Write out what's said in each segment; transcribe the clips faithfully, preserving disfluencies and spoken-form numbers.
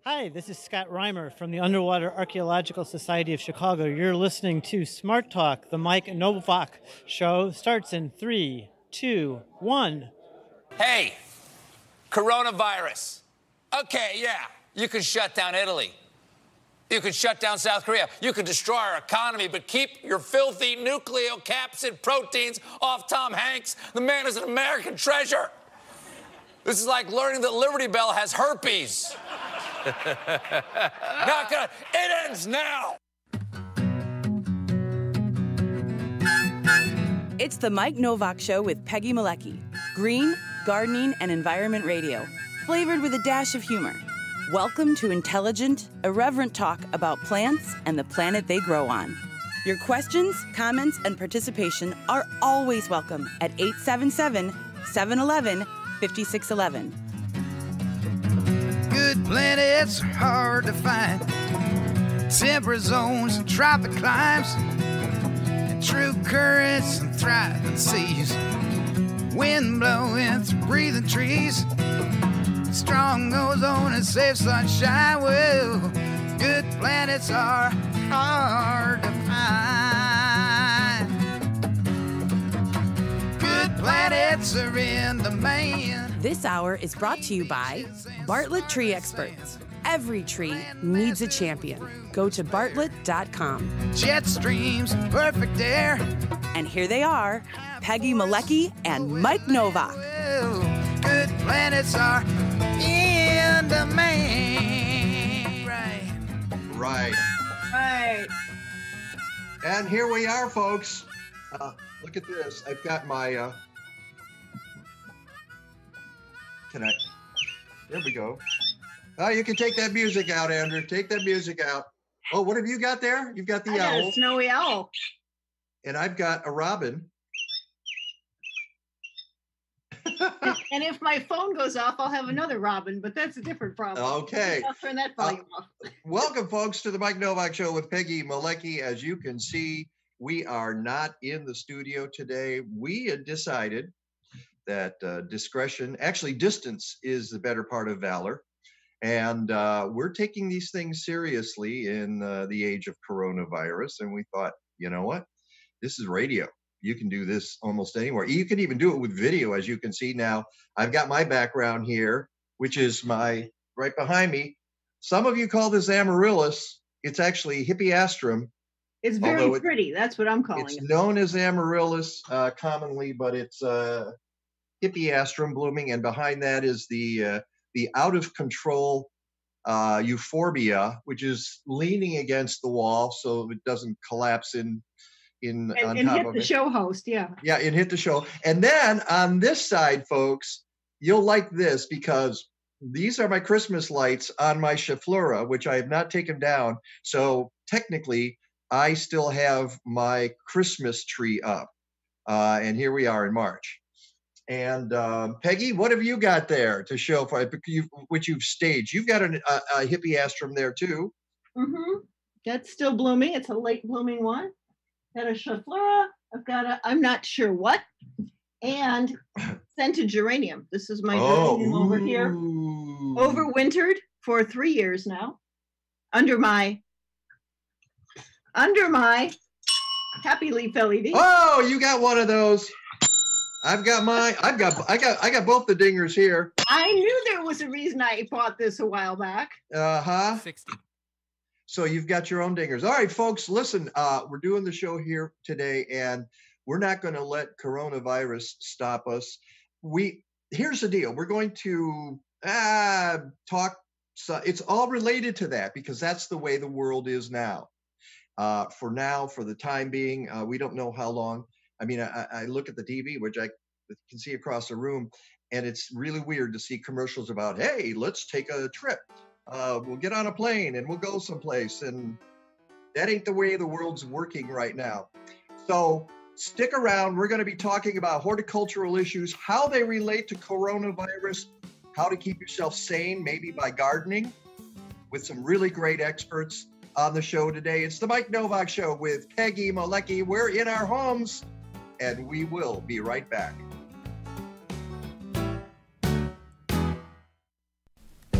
Hi, this is Scott Reimer from the Underwater Archaeological Society of Chicago. You're listening to Smart Talk. The Mike Nowak Show starts in three, two, one. Hey, coronavirus. Okay, yeah, you can shut down Italy. You can shut down South Korea. You can destroy our economy, but keep your filthy nucleocapsid proteins off Tom Hanks. The man is an American treasure. This is like learning that Liberty Bell has herpes. Not gonna, it ends now. It's the Mike Nowak Show with Peggy Malecki. Green, gardening, and environment radio. Flavored with a dash of humor. Welcome to intelligent, irreverent talk about plants and the planet they grow on. Your questions, comments, and participation are always welcome at eight seven seven, seven one one, five six one one. Good planets are hard to find. Temperate zones and tropic climes. And true currents and thriving seas. Wind blowing through breathing trees. Strong ozone and safe sunshine. Well, good planets are hard to find. Good planets are in demand. This hour is brought to you by Bartlett Tree Experts. Every tree needs a champion. Go to bartlett dot com. Jet streams, perfect air. And here they are, Peggy Malecki and Mike Nowak. Well, good planets are in demand. Right. Right. Right. And here we are, folks. Uh, look at this. I've got my... Uh, can I... There we go. Oh, you can take that music out, Andrew. Take that music out. Oh, what have you got there? You've got the I got owl. a snowy owl. And I've got a robin. And if my phone goes off, I'll have another robin, but that's a different problem. Okay. I'll turn that volume uh, off. Welcome, folks, to the Mike Nowak Show with Peggy Malecki. As you can see, we are not in the studio today. We had decided that uh, discretion, actually distance, is the better part of valor. And uh, we're taking these things seriously in uh, the age of coronavirus. And we thought, you know what? This is radio. You can do this almost anywhere. You can even do it with video, as you can see now. I've got my background here, which is my right behind me. Some of you call this amaryllis. It's actually hippeastrum. It's very it, pretty. That's what I'm calling it's it. It's known as amaryllis uh, commonly, but it's uh, hippeastrum blooming. And behind that is the uh, the out of control uh, euphorbia, which is leaning against the wall so it doesn't collapse in. In, and on and top hit of the it. show host, yeah. Yeah, and hit the show. And then on this side, folks, you'll like this because these are my Christmas lights on my Chiflora, which I have not taken down. So technically, I still have my Christmas tree up. Uh, and here we are in March. And um, Peggy, what have you got there to show for you, which you've staged? You've got an, a, a hippeastrum there too. Mm-hmm. That's still blooming. It's a late blooming one. Got a Chiflora. I've got a, I'm not sure what, and scented geranium. This is my oh, geranium over here. Overwintered for three years now. Under my, under my Happy Leaf L E D. Oh, you got one of those. I've got mine. I've got, I got, I got both the dingers here. I knew there was a reason I bought this a while back. Uh-huh. sixty. So you've got your own dingers. All right, folks, listen, uh, we're doing the show here today, and we're not going to let coronavirus stop us. We here's the deal. We're going to uh, talk. So it's all related to that because that's the way the world is now. Uh, for now, for the time being, uh, we don't know how long. I mean, I, I look at the T V, which I can see across the room, and it's really weird to see commercials about, hey, let's take a trip. Uh, we'll get on a plane and we'll go someplace. And that ain't the way the world's working right now. So stick around. We're going to be talking about horticultural issues, how they relate to coronavirus, how to keep yourself sane, maybe by gardening, with some really great experts on the show today. It's the Mike Nowak Show with Peggy Malecki. We're in our homes, and we will be right back.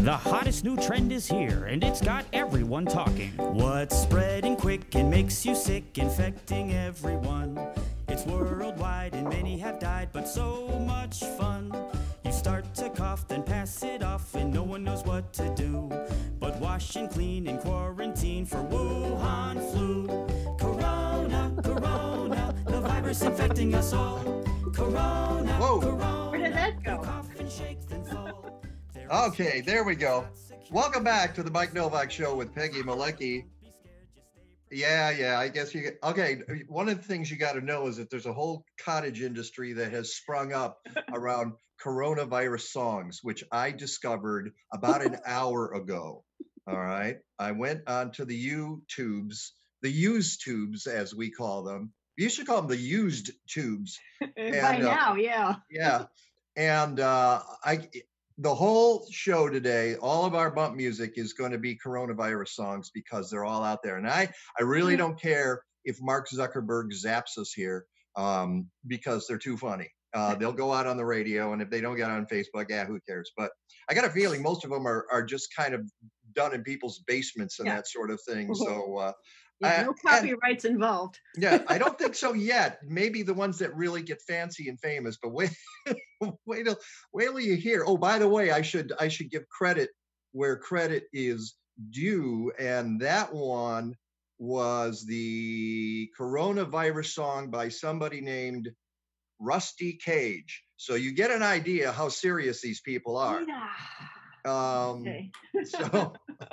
The hottest new trend is here, and it's got everyone talking. What's spreading quick and makes you sick, infecting everyone? It's worldwide, and many have died, but so much fun. You start to cough, then pass it off, and no one knows what to do but wash and clean and quarantine for Wuhan flu. Corona, corona, the virus infecting us all. Corona, Whoa. corona. Where did that go? Cough and shake, then fall. Okay, there we go. Welcome back to the Mike Nowak Show with Peggy Malecki. Yeah, yeah, I guess you get, okay. One of the things you got to know is that there's a whole cottage industry that has sprung up around coronavirus songs, which I discovered about an hour ago. All right. I went onto the YouTubes, the used tubes, as we call them. You should call them the used tubes. By And, uh, now, yeah. Yeah. And uh, I, the whole show today, all of our bump music is going to be coronavirus songs because they're all out there. And I, I really don't care if Mark Zuckerberg zaps us here um, because they're too funny. Uh, they'll go out on the radio, and if they don't get on Facebook, yeah, who cares? But I got a feeling most of them are, are just kind of done in people's basements and Yeah. that sort of thing. So uh, Yeah, I- no and- copyrights involved. yeah, I don't think so yet. Maybe the ones that really get fancy and famous, but wait, wait till wait till you hear. Oh, by the way, I should I should give credit where credit is due, and that one was the coronavirus song by somebody named Rusty Cage. So you get an idea how serious these people are. Um, Okay. so.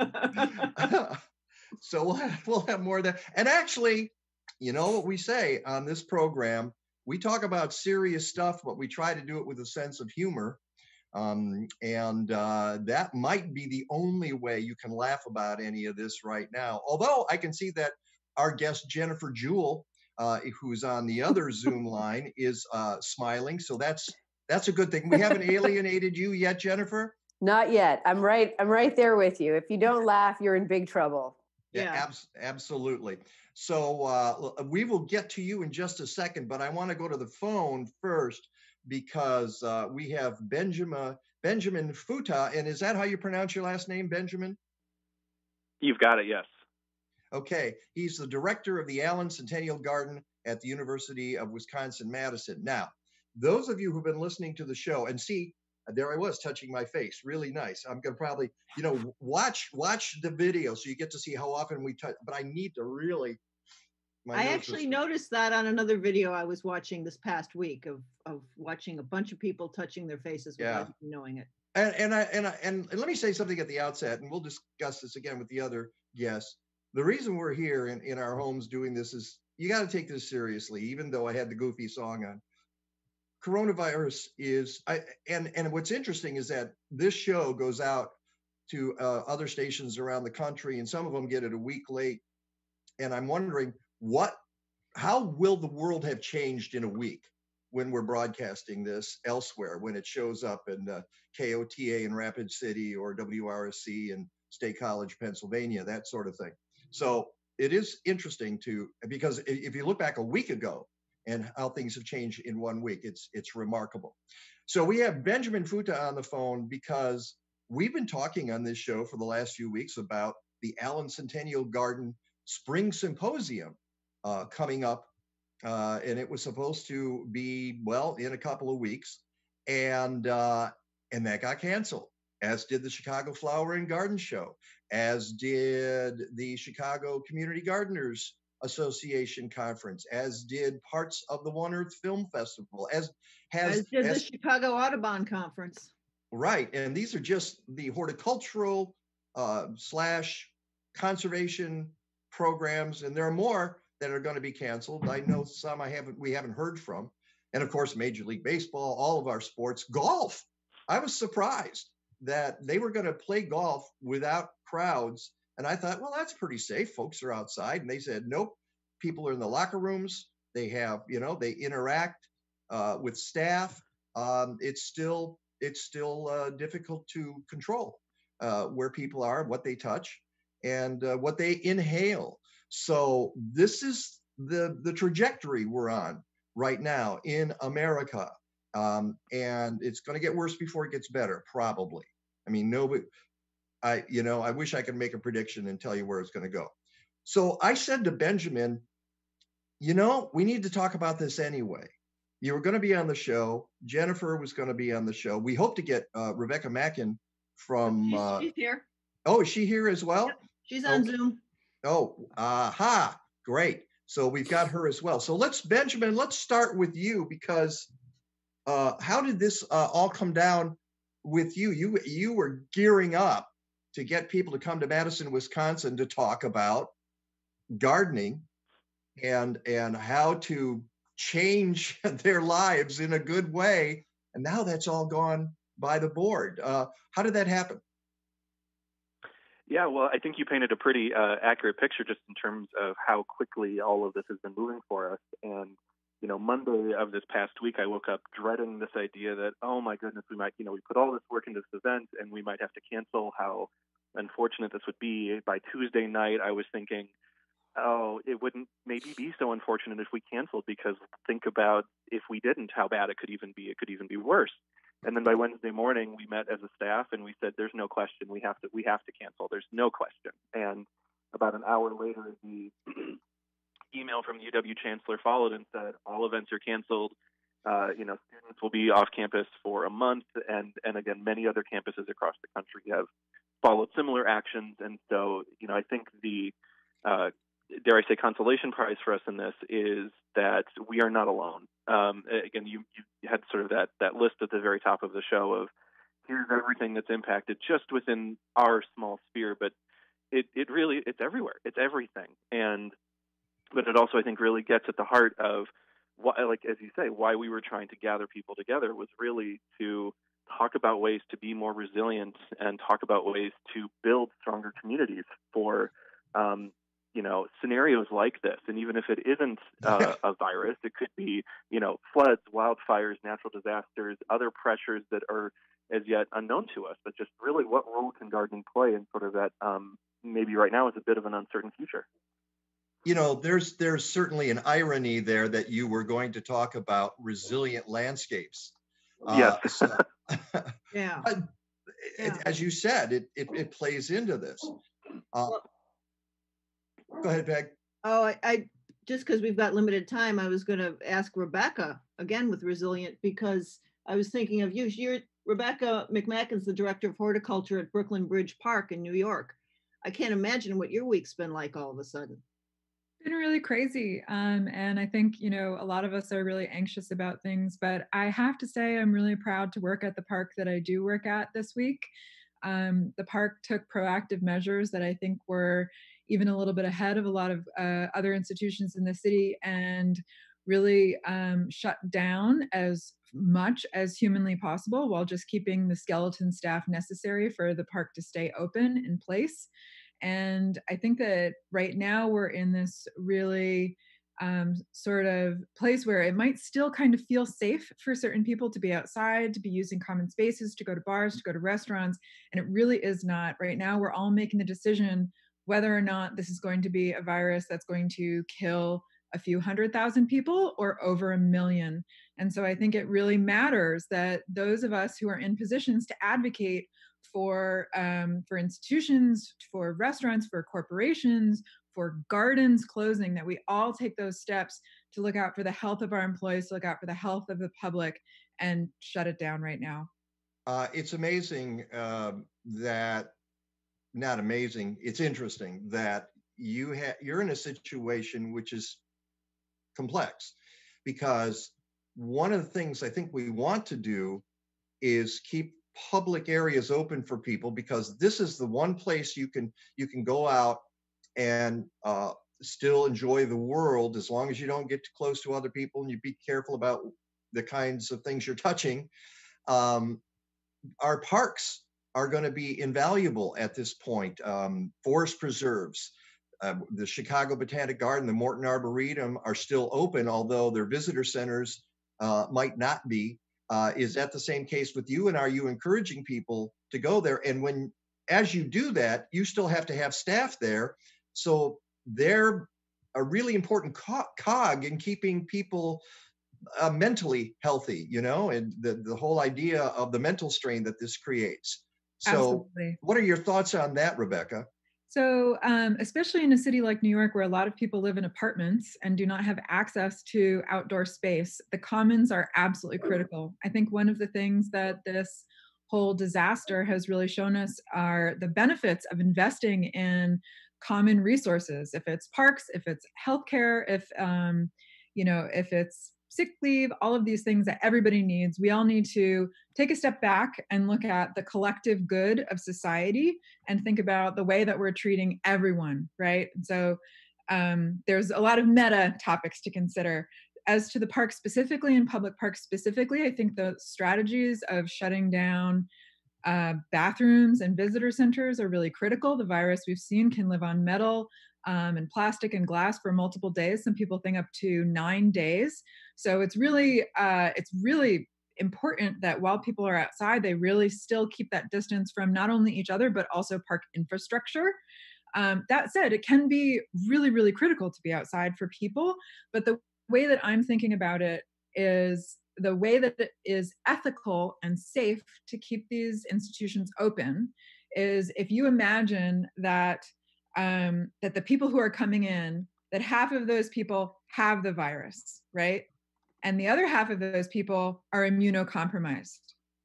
So we'll have, we'll have more of that. And actually, you know what we say on this program, we talk about serious stuff, but we try to do it with a sense of humor. Um, and uh, that might be the only way you can laugh about any of this right now. Although I can see that our guest, Jennifer Jewell, uh, who's on the other Zoom line, is uh, smiling. So that's that's a good thing. We haven't alienated you yet, Jennifer? Not yet. I'm right. I'm right there with you. If you don't laugh, you're in big trouble. Yeah, Yeah. abs- absolutely. So uh, we will get to you in just a second, but I want to go to the phone first because uh, we have Benjamin Benjamin Futa, and is that how you pronounce your last name, Benjamin? You've got it, yes. Okay, he's the director of the Allen Centennial Garden at the University of Wisconsin-Madison. Now, those of you who've been listening to the show and see. There I was touching my face. Really nice. I'm going to probably, you know, watch watch the video so you get to see how often we touch. But I need to really. my I nose actually is- noticed that on another video I was watching this past week of of watching a bunch of people touching their faces Yeah. without even knowing it. And and I and I and, and let me say something at the outset, and we'll discuss this again with the other guests. The reason we're here in, in our homes doing this is you got to take this seriously, even though I had the goofy song on. Coronavirus is, I, and and what's interesting is that this show goes out to uh, other stations around the country, and some of them get it a week late. And I'm wondering what, how will the world have changed in a week when we're broadcasting this elsewhere, when it shows up in uh, K O T A in Rapid City or W R S C in State College, Pennsylvania, that sort of thing. So it is interesting to, because if you look back a week ago, and how things have changed in one week. It's it's remarkable. So we have Benjamin Futa on the phone because we've been talking on this show for the last few weeks about the Allen Centennial Garden Spring Symposium uh, coming up. Uh, and it was supposed to be, well, in a couple of weeks. And, uh, and that got canceled, as did the Chicago Flower and Garden Show, as did the Chicago Community Gardeners Association Conference, as did parts of the One Earth Film Festival, as has As did the as- Chicago Audubon Conference. right. And these are just the horticultural uh, slash conservation programs, and there are more that are going to be canceled. I know some I haven't we haven't heard from, and of course, Major League Baseball, all of our sports, golf. I was surprised that they were going to play golf without crowds. And I thought, well, that's pretty safe. Folks are outside. And they said, nope, people are in the locker rooms. They have, you know, they interact uh, with staff. Um, it's still, it's still uh, difficult to control uh, where people are, what they touch, and uh, what they inhale. So this is the, the trajectory we're on right now in America. Um, and it's going to get worse before it gets better, probably. I mean, nobody, I, you know, I wish I could make a prediction and tell you where it's going to go. So I said to Benjamin, you know, we need to talk about this anyway. You were going to be on the show. Jennifer was going to be on the show. We hope to get uh, Rebecca McMackin from. She's, uh, she's here. Oh, is she here as well? Yep, she's on okay. Zoom. Oh, aha, great. So we've got her as well. So let's, Benjamin, let's start with you, because uh, how did this uh, all come down with you? You you were gearing up to get people to come to Madison, Wisconsin to talk about gardening and and how to change their lives in a good way. And now that's all gone by the board. Uh, how did that happen? Yeah, well, I think you painted a pretty uh, accurate picture just in terms of how quickly all of this has been moving for us. And, you know, Monday of this past week, I woke up dreading this idea that, oh my goodness, we might, you know, we put all this work into this event and we might have to cancel. How unfortunate this would be. By Tuesday night, I was thinking, oh, it wouldn't maybe be so unfortunate if we canceled, because think about if we didn't, how bad it could even be. It could even be worse. And then by Wednesday morning, we met as a staff and we said, there's no question. We have to, we have to cancel. There's no question. And about an hour later, the email from the U W chancellor followed and said, all events are canceled. Uh, you know, students will be off campus for a month. And, and again, many other campuses across the country have followed similar actions. And so, you know, I think the, uh, dare I say, consolation prize for us in this is that we are not alone. Um, again, you, you had sort of that, that list at the very top of the show of here's everything that's impacted just within our small sphere, but it, it really, it's everywhere. It's everything. And, but it also, I think, really gets at the heart of why, like, as you say, why we were trying to gather people together was really to talk about ways to be more resilient and talk about ways to build stronger communities for, um, you know, scenarios like this. And even if it isn't uh, a virus, it could be, you know, floods, wildfires, natural disasters, other pressures that are as yet unknown to us. But just really, what role can gardening play in sort of that um, maybe right now is a bit of an uncertain future? You know, there's there's certainly an irony there that you were going to talk about resilient landscapes. Yes. Uh, so, yeah. But it, as you said, it, it, it plays into this. Uh, well, Go ahead, Peg. Oh, I, I just because we've got limited time, I was going to ask Rebecca again with resilient, because I was thinking of you. You're Rebecca McMackin's the director of horticulture at Brooklyn Bridge Park in New York. I can't imagine what your week's been like all of a sudden. It's been really crazy. Um, and I think, you know, a lot of us are really anxious about things, but I have to say I'm really proud to work at the park that I do work at this week. Um, the park took proactive measures that I think were even a little bit ahead of a lot of uh, other institutions in the city, and really um, shut down as much as humanly possible while just keeping the skeleton staff necessary for the park to stay open in place. And I think that right now we're in this really um, sort of place where it might still kind of feel safe for certain people to be outside, to be using common spaces, to go to bars, to go to restaurants. And it really is not. Right now, we're all making the decision whether or not this is going to be a virus that's going to kill a few hundred thousand people or over a million. And so I think it really matters that those of us who are in positions to advocate for um, for institutions, for restaurants, for corporations, for gardens closing, that we all take those steps to look out for the health of our employees, to look out for the health of the public, and shut it down right now. Uh, it's amazing uh, that Not amazing. It's interesting that you have you're in a situation which is complex, because one of the things I think we want to do is keep public areas open for people, because this is the one place you can you can go out and uh, still enjoy the world, as long as you don't get too close to other people and you be careful about the kinds of things you're touching. Um, our parks are going to be invaluable at this point. Um, forest preserves, uh, the Chicago Botanic Garden, the Morton Arboretum are still open, although their visitor centers uh, might not be. Uh, is that the same case with you? And are you encouraging people to go there? And when, as you do that, you still have to have staff there. So they're a really important co- cog in keeping people uh, mentally healthy, you know, and the, the whole idea of the mental strain that this creates. So Absolutely. What are your thoughts on that, Rebecca? So um, especially in a city like New York, where a lot of people live in apartments and do not have access to outdoor space, the commons are absolutely critical. I think one of the things that this whole disaster has really shown us are the benefits of investing in common resources. If it's parks, if it's healthcare, if um, you know, if it's sick leave, all of these things that everybody needs. We all need to take a step back and look at the collective good of society and think about the way that we're treating everyone, right? So um, there's a lot of meta topics to consider. As to the park specifically and public parks specifically, I think the strategies of shutting down uh, bathrooms and visitor centers are really critical. The virus we've seen can live on metal um, and plastic and glass for multiple days. Some people think up to nine days. So it's really, uh, it's really important that while people are outside, they really still keep that distance from not only each other, but also park infrastructure. Um, that said, it can be really, really critical to be outside for people. But the way that I'm thinking about it is the way that it is ethical and safe to keep these institutions open is if you imagine that um, that the people who are coming in, that half of those people have the virus, right? And the other half of those people are immunocompromised.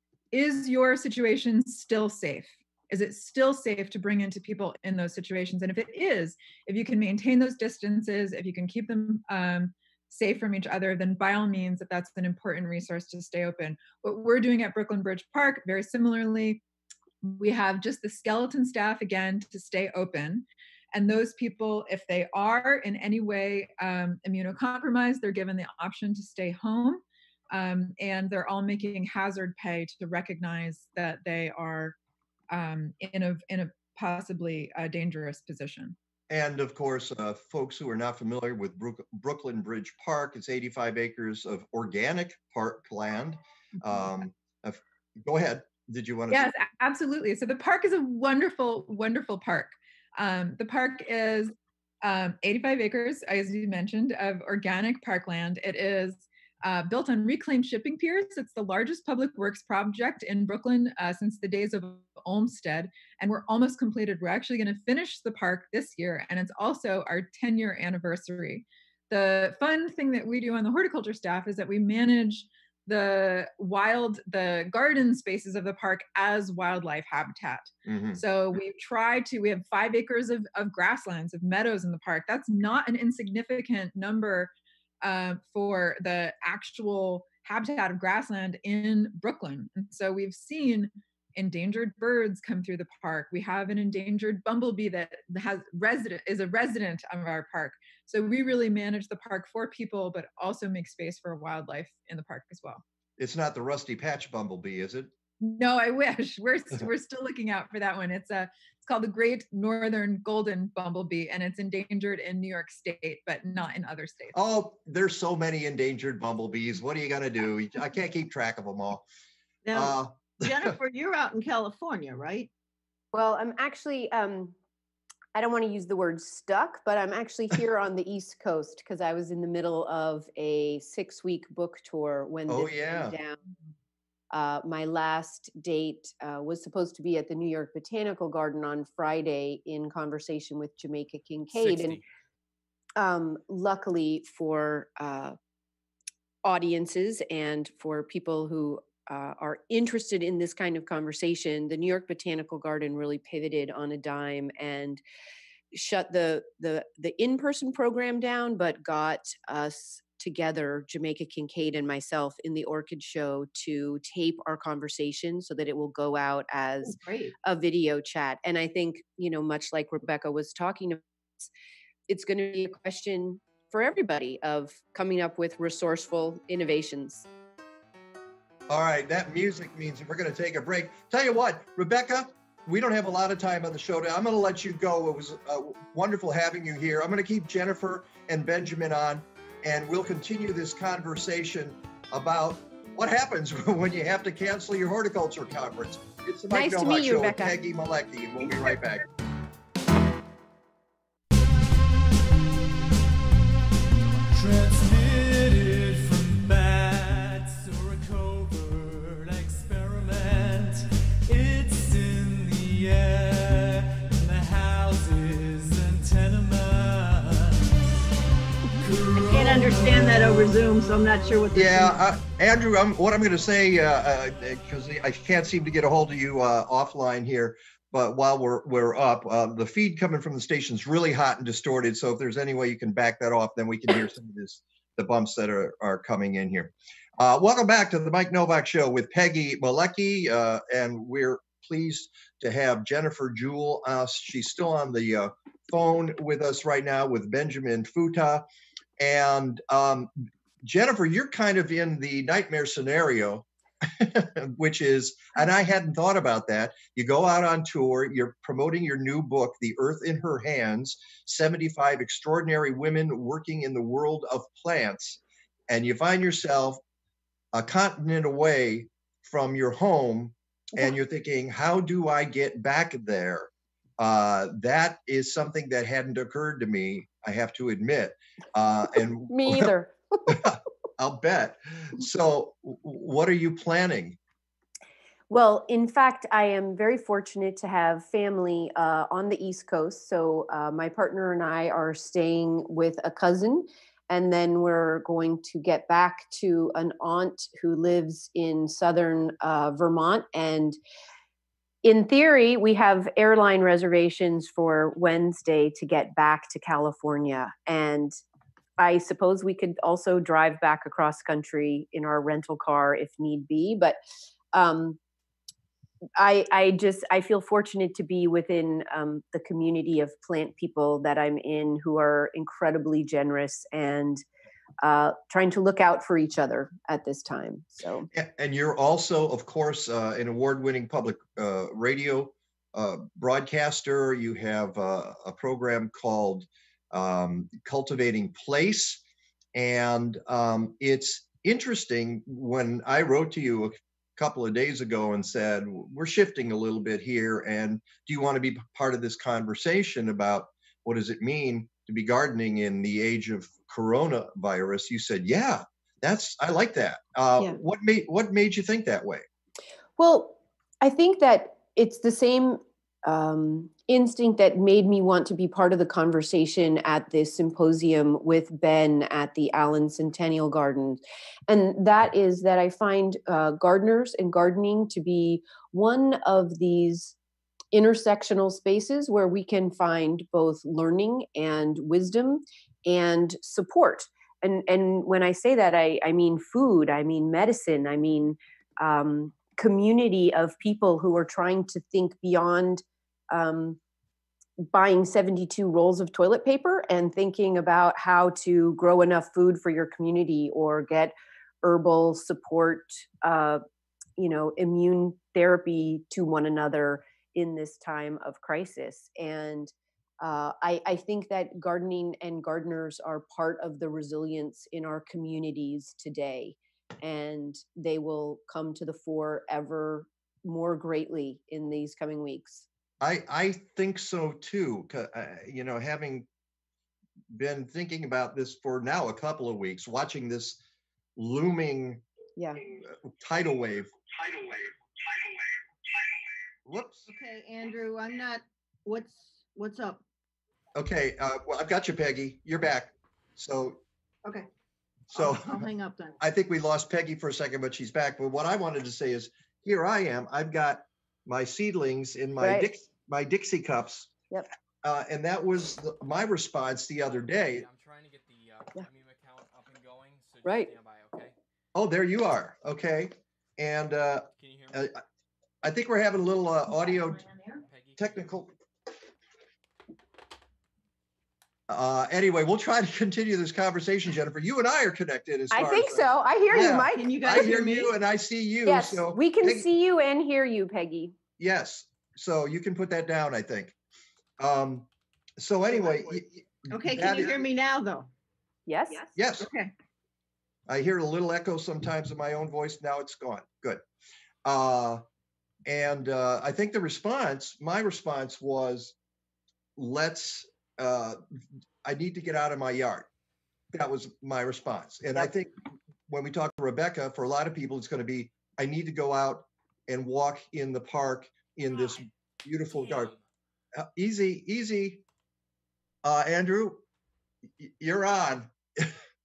Is your situation still safe? Is it still safe to bring into people in those situations? And if it is, if you can maintain those distances, if you can keep them um, safe from each other, then by all means, that that's an important resource to stay open. What we're doing at Brooklyn Bridge Park, very similarly, we have just the skeleton staff again to stay open. And those people, if they are in any way um, immunocompromised, they're given the option to stay home. Um, and they're all making hazard pay to recognize that they are um, in a in a possibly uh, dangerous position. And of course, uh, folks who are not familiar with Brook- Brooklyn Bridge Park, it's eighty-five acres of organic park land. Um, uh, go ahead. Did you want to? Yes, say? Absolutely. So the park is a wonderful, wonderful park. Um, the park is um, eighty-five acres, as you mentioned, of organic parkland. It is uh, built on reclaimed shipping piers. It's the largest public works project in Brooklyn uh, since the days of Olmsted, and we're almost completed. We're actually going to finish the park this year, and it's also our ten-year anniversary. The fun thing that we do on the horticulture staff is that we manage the wild, the garden spaces of the park as wildlife habitat. Mm-hmm. So we try to, we have five acres of, of grasslands, of meadows in the park. That's not an insignificant number uh, for the actual habitat of grassland in Brooklyn. And so we've seen endangered birds come through the park. We have an endangered bumblebee that has resident is a resident of our park. So we really manage the park for people, but also make space for wildlife in the park as well. It's not the rusty patch bumblebee, is it? No, I wish. We're we're still looking out for that one. It's a it's called the Great Northern Golden Bumblebee, and it's endangered in New York State, but not in other states. Oh, there's so many endangered bumblebees. What are you gonna do? I can't keep track of them all. Now, uh, Jennifer, you're out in California, right? Well, I'm actually, um, I don't want to use the word stuck, but I'm actually here on the East Coast because I was in the middle of a six-week book tour when oh, this yeah. came down. Uh, my last date uh, was supposed to be at the New York Botanical Garden on Friday in conversation with Jamaica Kincaid. sixty. And um, luckily for uh, audiences and for people who Uh, are interested in this kind of conversation, the New York Botanical Garden really pivoted on a dime and shut the the the in-person program down, but got us together, Jamaica Kincaid and myself, in the Orchid Show to tape our conversation so that it will go out as oh, a video chat. And I think, you know, much like Rebecca was talking about, it's going to be a question for everybody of coming up with resourceful innovations. All right, that music means we're going to take a break. Tell you what, Rebecca, we don't have a lot of time on the show today. I'm going to let you go. It was uh, wonderful having you here. I'm going to keep Jennifer and Benjamin on, and we'll continue this conversation about what happens when you have to cancel your horticulture conference. It's the Mike nice Nowak Show with Rebecca. Peggy Malecki, and we'll be right back. Transmitted from bats or a covert experiment. It's in understand that over Zoom, so I'm not sure what. Yeah, uh, Andrew, I'm, what I'm going to say, because uh, uh, I can't seem to get a hold of you uh, offline here, but while we're we're up, uh, the feed coming from the station is really hot and distorted. So if there's any way you can back that off, then we can hear some of this, the bumps that are, are coming in here. Uh, welcome back to the Mike Nowak Show with Peggy Malecki, uh, and we're pleased to have Jennifer Jewell. Uh, she's still on the uh, phone with us right now with Benjamin Futa. And um, Jennifer, you're kind of in the nightmare scenario, which is, and I hadn't thought about that. You go out on tour, you're promoting your new book, The Earth in Her Hands, seventy-five Extraordinary Women Working in the World of Plants. And you find yourself a continent away from your home, and you're thinking, how do I get back there? Uh, that is something that hadn't occurred to me, I have to admit. Uh, and me either. I'll bet. So what are you planning? Well, in fact, I am very fortunate to have family uh, on the East Coast. So uh, my partner and I are staying with a cousin, and then we're going to get back to an aunt who lives in southern uh, Vermont. And in theory, we have airline reservations for Wednesday to get back to California. And I suppose we could also drive back across country in our rental car if need be. But um, I, I just, I feel fortunate to be within um, the community of plant people that I'm in, who are incredibly generous and uh, trying to look out for each other at this time. So, and you're also, of course, uh, an award-winning public uh, radio uh, broadcaster. You have uh, a program called um, Cultivating Place, and um, it's interesting. When I wrote to you a couple of days ago and said, we're shifting a little bit here, and do you want to be part of this conversation about what does it mean to be gardening in the age of coronavirus? You said, yeah, that's, I like that. Uh, yeah. What made, what made you think that way? Well, I think that it's the same um, instinct that made me want to be part of the conversation at this symposium with Ben at the Allen Centennial Garden. And that is that I find uh, gardeners and gardening to be one of these intersectional spaces where we can find both learning and wisdom and support. And and when I say that, I, I mean food, I mean medicine, I mean um, community of people who are trying to think beyond um, buying seventy-two rolls of toilet paper and thinking about how to grow enough food for your community or get herbal support, uh, you know, immune therapy to one another in this time of crisis. And uh, I, I think that gardening and gardeners are part of the resilience in our communities today, and they will come to the fore ever more greatly in these coming weeks. I, I think so too. Uh, you know, having been thinking about this for now a couple of weeks, watching this looming yeah. tidal wave. Tidal wave. Whoops. Okay, Andrew, I'm not, what's, what's up? Okay, uh, well, I've got you, Peggy. You're back. So, okay. So I'll, I'll hang up then. I think we lost Peggy for a second, but she's back. But what I wanted to say is, here I am. I've got my seedlings in my right. Dix, my Dixie cups. Yep. Uh, and that was the, my response the other day. I'm trying to get the uh, yeah. Premium account up and going. So just right. stand by, okay? Oh, there you are. Okay. And uh, can you hear me? Uh, I think we're having a little uh, audio technical. Uh, anyway, we'll try to continue this conversation, Jennifer. You and I are connected. As far I think as, so. I hear yeah. you, Mike. Can you guys I hear hear me? you and I see you. Yes, so we can Peggy, see you and hear you, Peggy. Yes. So you can put that down, I think. Um, so anyway. Okay, can you is, hear me now, though? Yes. Yes. Okay. I hear a little echo sometimes in my own voice. Now it's gone. Good. Uh, and uh, I think the response, my response was, let's, uh, I need to get out of my yard. That was my response. And I think when we talk to Rebecca, for a lot of people, it's going to be, I need to go out and walk in the park in this beautiful garden. Uh, easy, easy. Uh, Andrew, you're on.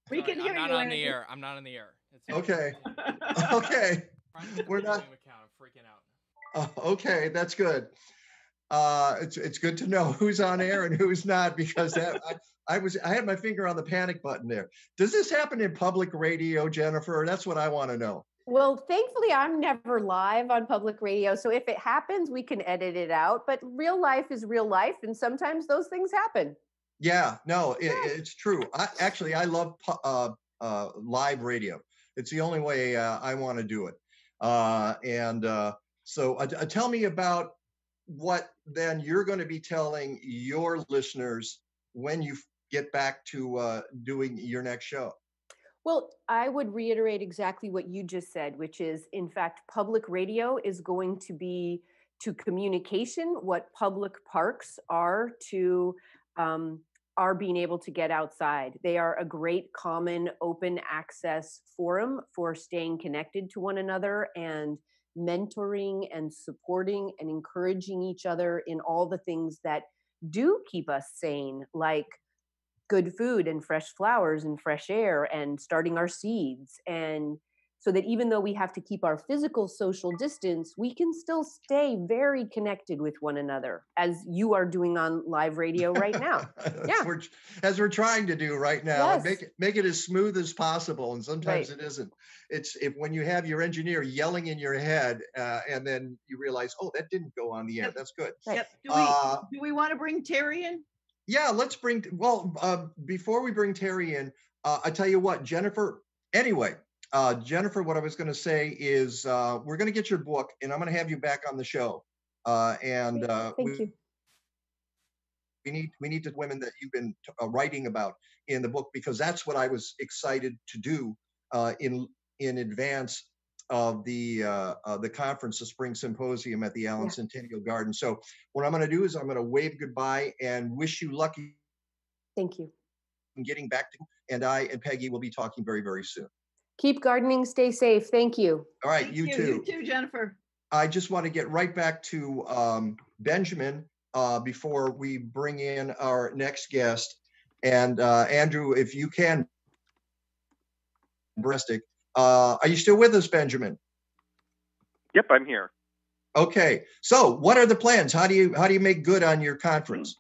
We Sorry, can hear I'm not you, on the Andy. air. I'm not on the air. It's Okay. Okay. We're not. Account. I'm freaking out. Uh, okay, that's good. Uh, it's it's good to know who's on air and who's not, because that, I, I was I had my finger on the panic button there. Does this happen in public radio, Jennifer? That's what I want to know. Well, thankfully, I'm never live on public radio. So if it happens, we can edit it out. But real life is real life. And sometimes those things happen. Yeah, no, it, Yeah. it's true. I, actually, I love pu- uh, uh, live radio. It's the only way uh, I want to do it. Uh, and uh, so uh, uh, tell me about what then you're going to be telling your listeners when you get back to uh, doing your next show. Well, I would reiterate exactly what you just said, which is, in fact, public radio is going to be to communication what public parks are to um, are being able to get outside. They are a great common open access forum for staying connected to one another and mentoring and supporting and encouraging each other in all the things that do keep us sane, like good food and fresh flowers and fresh air and starting our seeds. And so that even though we have to keep our physical social distance, we can still stay very connected with one another, as you are doing on live radio right now. Yeah. As we're, as we're trying to do right now, and Yes. make it make it as smooth as possible. And sometimes Right. it isn't. It's if when you have your engineer yelling in your head, uh, and then you realize, oh, that didn't go on the air. Yep. That's good. Yep. Do we, Uh, do we want to bring Terry in? Yeah, let's bring, well, uh, before we bring Terry in, uh, I tell you what, Jennifer, anyway, uh, Jennifer, what I was going to say is uh, we're going to get your book and I'm going to have you back on the show. Uh, and uh, Thank we, you. we need we need the women that you've been t- uh, writing about in the book, because that's what I was excited to do uh, in in advance of the uh, uh, the conference, the Spring Symposium at the Allen Yeah. Centennial Garden. So what I'm going to do is I'm going to wave goodbye and wish you luck Thank you. in getting back to, and I and Peggy will be talking very, very soon. Keep gardening, stay safe. Thank you. All right, Thank you You too. too, Jennifer. I just want to get right back to um, Benjamin uh, before we bring in our next guest. And uh, Andrew, if you can, Brestic, uh, are you still with us, Benjamin? Yep, I'm here. Okay. So, what are the plans? How do you how do you make good on your conference?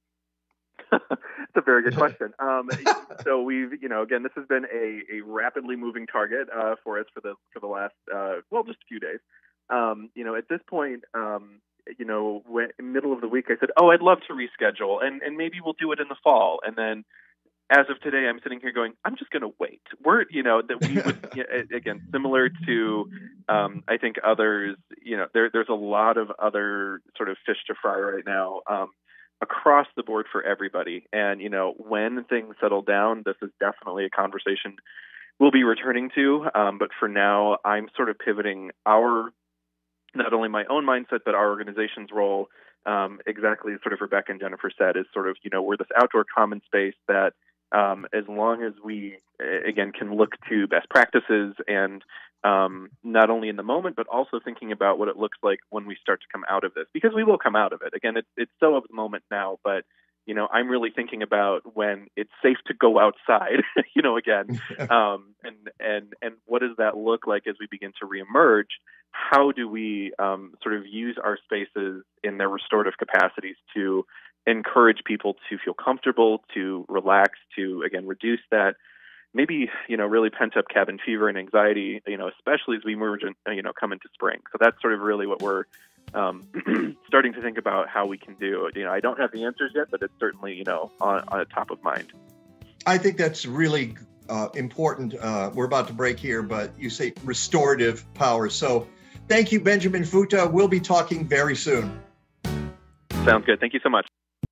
It's a very good question. Um, so we've, you know, again, this has been a, a rapidly moving target uh, for us for the for the last, uh, well, just a few days. Um, you know, at this point, um, you know, when, in the middle of the week, I said, oh, I'd love to reschedule, and and maybe we'll do it in the fall. And then, as of today, I'm sitting here going, I'm just going to wait. We're, you know, that we would, you know, again, similar to, um, I think others, you know, there there's a lot of other sort of fish to fry right now. Um, across the board for everybody. And, you know, when things settle down, this is definitely a conversation we'll be returning to. Um, but for now, I'm sort of pivoting our, not only my own mindset, but our organization's role, um, exactly sort of Rebecca and Jennifer said, is sort of, you know, we're this outdoor common space that um, as long as we, again, can look to best practices and um, not only in the moment, but also thinking about what it looks like when we start to come out of this, because we will come out of it. Again, it's, it's so of the moment now, but, you know, I'm really thinking about when it's safe to go outside, you know, again, um, and, and, and what does that look like as we begin to reemerge? How do we um, sort of use our spaces in their restorative capacities to encourage people to feel comfortable, to relax, to, again, reduce that maybe, you know, really pent up cabin fever and anxiety, you know, especially as we emerge and, you know, come into spring. So that's sort of really what we're um, starting to think about how we can do. You know, I don't have the answers yet, but it's certainly, you know, on, on top of mind. I think that's really uh, important. Uh, we're about to break here, but you say restorative power. So thank you, Benjamin Futa. We'll be talking very soon. Sounds good. Thank you so much.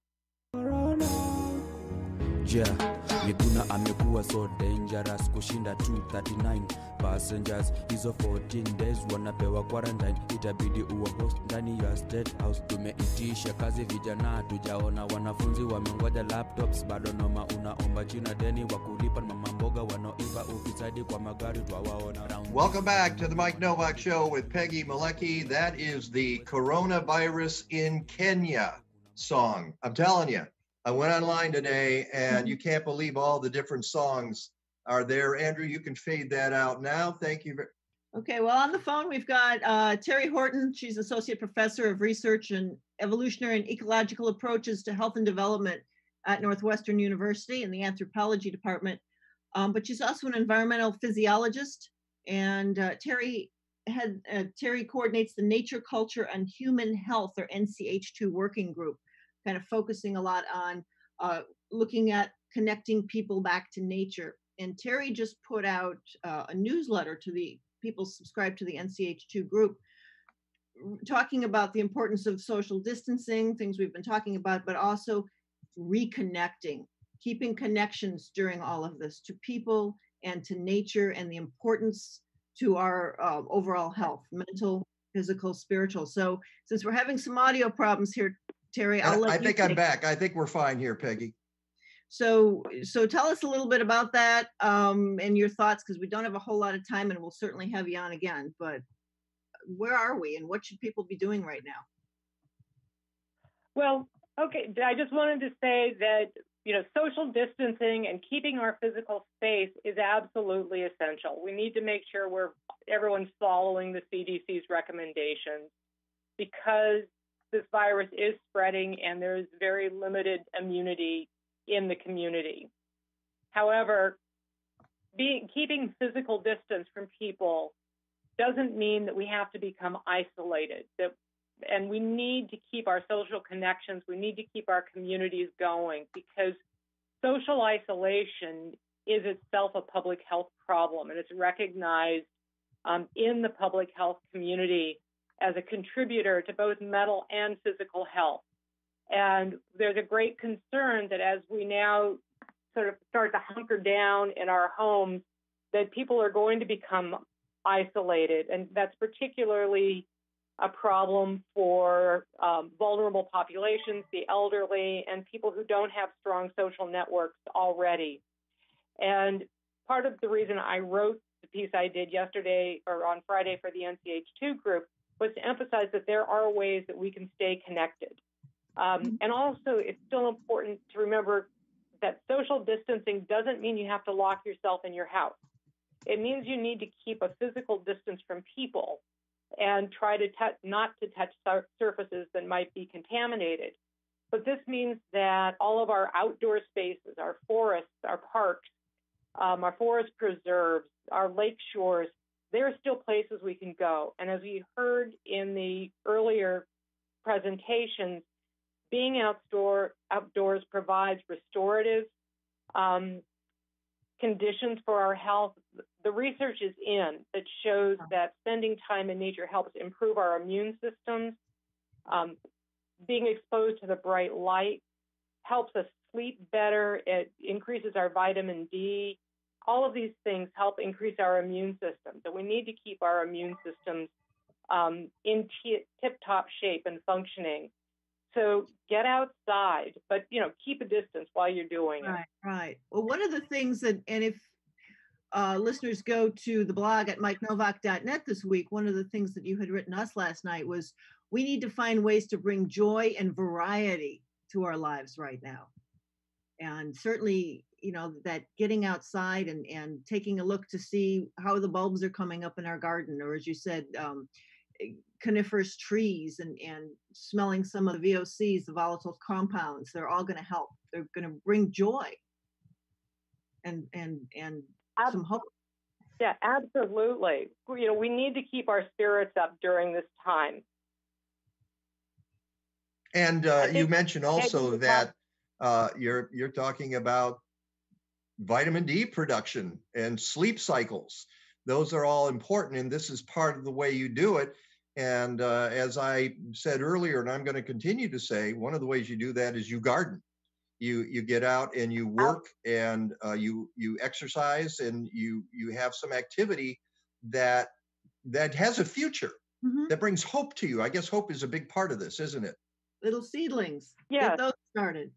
Yeah. Miguna amekuwa so dangerous kushinda two thirty-nine passengers, hizo fourteen days wanapewa quarantine, itabidi uwe host ndani ya state house. Tumeitisha kazi vijana, tujaona wanafunzi wamengoja laptops, bado noma unaomba jina deni wa kulipa mama mboga wanaoiba ufisadi kwa magari twawaona round. Welcome back to the Mike Nowak Show with Peggy Malecki. That is the Coronavirus in Kenya song. I'm telling you, I went online today and you can't believe all the different songs are there. Andrew, you can fade that out now. Thank you. Okay, well, on the phone, we've got uh, Terry Horton. She's Associate Professor of Research in Evolutionary and Ecological Approaches to Health and Development at Northwestern University in the Anthropology Department. Um, but she's also an environmental physiologist. And uh, Terry had uh, Terry coordinates the Nature, Culture, and Human Health, or N C H two working group, kind of focusing a lot on uh, looking at connecting people back to nature. And Terry just put out uh, a newsletter to the people subscribed to the N C H two group, talking about the importance of social distancing, things we've been talking about, but also reconnecting, keeping connections during all of this to people and to nature, and the importance to our uh, overall health, mental, physical, spiritual. So since we're having some audio problems here, Terry, I'll let I you think I'm take back. I think we're fine here, Peggy. So, so tell us a little bit about that um, and your thoughts, because we don't have a whole lot of time, and we'll certainly have you on again. But where are we, and what should people be doing right now? Well, okay, I just wanted to say that, you know, social distancing and keeping our physical space is absolutely essential. We need to make sure we're everyone's following the C D C's recommendations, because this virus is spreading and there's very limited immunity in the community. However, being, keeping physical distance from people doesn't mean that we have to become isolated. That, and we need to keep our social connections. We need to keep our communities going, because social isolation is itself a public health problem, and it's recognized um, in the public health community as a contributor to both mental and physical health. And there's a great concern that as we now sort of start to hunker down in our homes, that people are going to become isolated. And that's particularly a problem for um, vulnerable populations, the elderly, and people who don't have strong social networks already. And part of the reason I wrote the piece I did yesterday or on Friday for the N C H two group was to emphasize that there are ways that we can stay connected. Um, and also, it's still important to remember that social distancing doesn't mean you have to lock yourself in your house. It means you need to keep a physical distance from people and try to touch, not to touch sur- surfaces that might be contaminated. But this means that all of our outdoor spaces, our forests, our parks, um, our forest preserves, our lake shores, there are still places we can go. And as we heard in the earlier presentations, being outdoor, outdoors provides restorative um, conditions for our health. The research is in that shows that spending time in nature helps improve our immune systems. Um, being exposed to the bright light helps us sleep better. It increases our vitamin D. All of these things help increase our immune system. So we need to keep our immune systems um, in t- tip-top shape and functioning. So get outside, but, you know, keep a distance while you're doing it. Right, right. Well, one of the things that, and if uh, listeners go to the blog at mike novak dot net this week, one of the things that you had written us last night was we need to find ways to bring joy and variety to our lives right now. And certainly, you know, that getting outside and, and taking a look to see how the bulbs are coming up in our garden, or as you said, um, coniferous trees, and, and smelling some of the V O Cs, the volatile compounds, they're all going to help. They're going to bring joy and and and Ab- some hope. Yeah, absolutely. You know, we need to keep our spirits up during this time. And uh, you mentioned also that uh, you're you're talking about vitamin D production and sleep cycles. Those are all important, and this is part of the way you do it. And uh, as I said earlier, and I'm going to continue to say, one of the ways you do that is you garden. You you get out and you work, and uh, you you exercise, and you you have some activity that that has a future, mm-hmm. that brings hope to you. I guess hope is a big part of this, isn't it? Little seedlings. Yes. Get those started.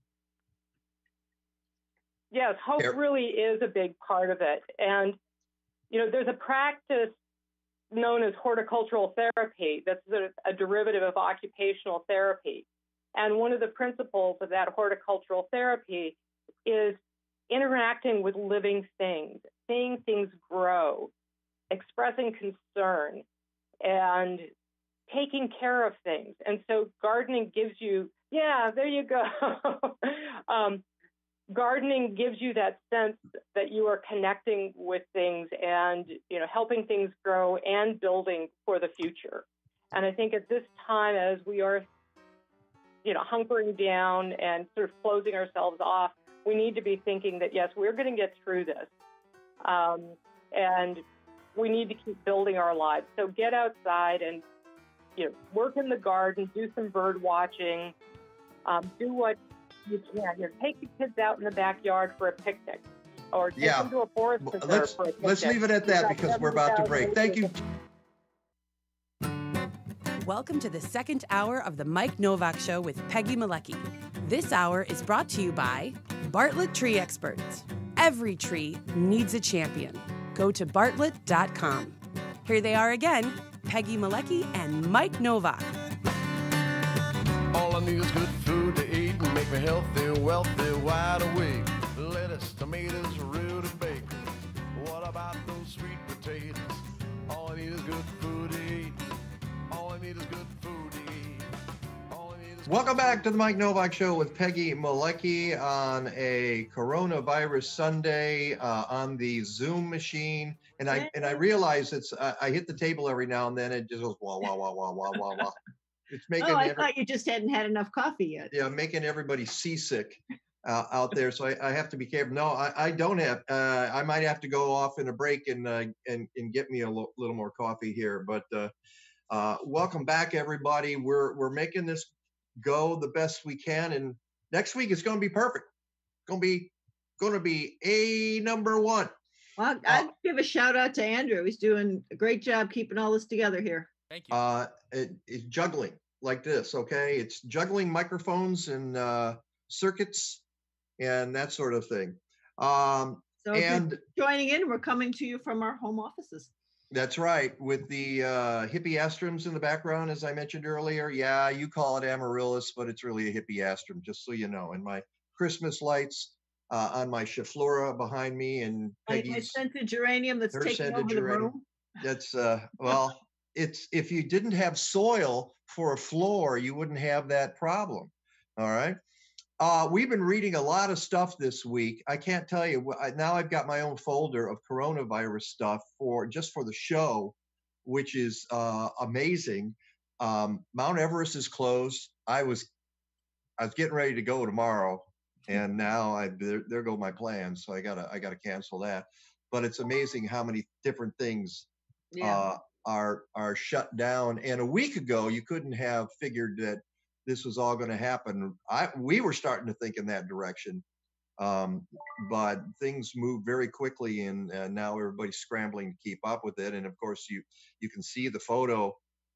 Yes, hope Here. really is a big part of it. And, you know, there's a practice known as horticultural therapy that's a, a derivative of occupational therapy. And one of the principles of that horticultural therapy is interacting with living things, seeing things grow, expressing concern, and taking care of things. And so gardening gives you, yeah, there you go. um, gardening gives you that sense that you are connecting with things and, you know, helping things grow and building for the future. And I think at this time, as we are, you know, hunkering down and sort of closing ourselves off, we need to be thinking that, yes, we're going to get through this. Um, and we need to keep building our lives. So get outside and, you know, work in the garden, do some bird watching, um, do what you can. You know, take the kids out in the backyard for a picnic, or take Yeah. them to a forest Well, preserve let's for a picnic. let's leave it at that because we're about to break. Thank you. Welcome to the second hour of the Mike Nowak Show with Peggy Malecki. This hour is brought to you by Bartlett Tree Experts. Every tree needs a champion. Go to bartlett dot com. Here they are again, Peggy Malecki and Mike Nowak. All I need is good food to eat and make me healthy, wealthy, wide awake. Lettuce, tomatoes, root and bacon. What about those sweet potatoes? All I need is good food to eat. All I need is good food to eat. All I need is Welcome back to the Mike Nowak Show with Peggy Malecki on a coronavirus Sunday uh, on the Zoom machine. And I and I realize it's uh, I hit the table every now and then. It just goes wah wah wah wah wah wah wah. It's making. Oh, I every, thought you just hadn't had enough coffee yet. yeah, making everybody seasick uh, out there. So I, I have to be careful. No, I, I don't have. Uh, I might have to go off in a break and uh, and and get me a lo- little more coffee here. But uh, uh, welcome back, everybody. We're we're making this go the best we can, and next week it's going to be perfect. It's going to be going to be a number one. Well, I'd uh, give a shout out to Andrew. He's doing a great job keeping all this together here. Thank you. Uh, it, it's juggling like this, okay? It's juggling microphones and uh, circuits and that sort of thing. Um, so and joining in, we're coming to you from our home offices. That's right, with the uh, hippiastrums in the background, as I mentioned earlier. Yeah, you call it amaryllis, but it's really a hippiastrum, just so you know. And my Christmas lights uh, on my Chiflora behind me, and Peggy's my scented geranium that's taking over geranium. the room. That's uh, well. It's if you didn't have soil for a floor, you wouldn't have that problem. All right. Uh, we've been reading a lot of stuff this week. I can't tell you. Now I've got my own folder of coronavirus stuff for just for the show, which is uh, amazing. Um, Mount Everest is closed. I was I was getting ready to go tomorrow, and now I there, there go my plans. So I gotta I gotta cancel that. But it's amazing how many different things. Yeah. Uh, are are shut down, and a week ago you couldn't have figured that this was all going to happen. I we were starting to think in that direction, um, but things move very quickly, and uh, now everybody's scrambling to keep up with it. And of course, you you can see the photo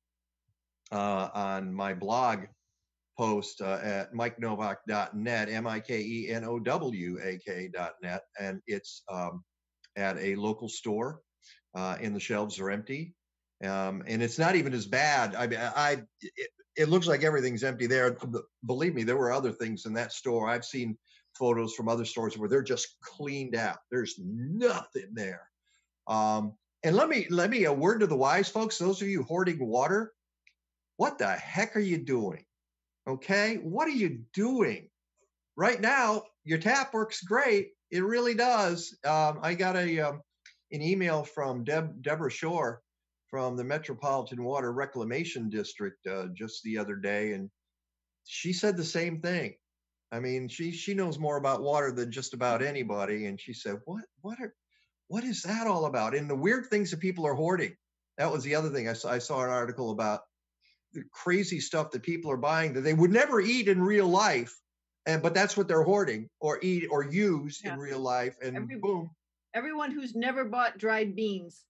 uh, on my blog post uh, at mike nowak dot net, M I K E N O W A K dot net, and it's um, at a local store, uh, and the shelves are empty. Um, and it's not even as bad. I mean, I it, it looks like everything's empty there. Believe me, there were other things in that store. I've seen photos from other stores where they're just cleaned out. There's nothing there. Um, and let me let me a word to the wise folks. Those of you hoarding water, what the heck are you doing? Okay, what are you doing? Right now, your tap works great. It really does. Um, I got a um, an email from Deb Deborah Shore from the Metropolitan Water Reclamation District uh, just the other day, and she said the same thing. I mean, she she knows more about water than just about anybody, and she said, "What what are what is that all about?" And the weird things that people are hoarding. That was the other thing. I saw I saw an article about the crazy stuff that people are buying that they would never eat in real life, and but that's what they're hoarding or eat or use yeah. in real life, and Every, boom. Everyone who's never bought dried beans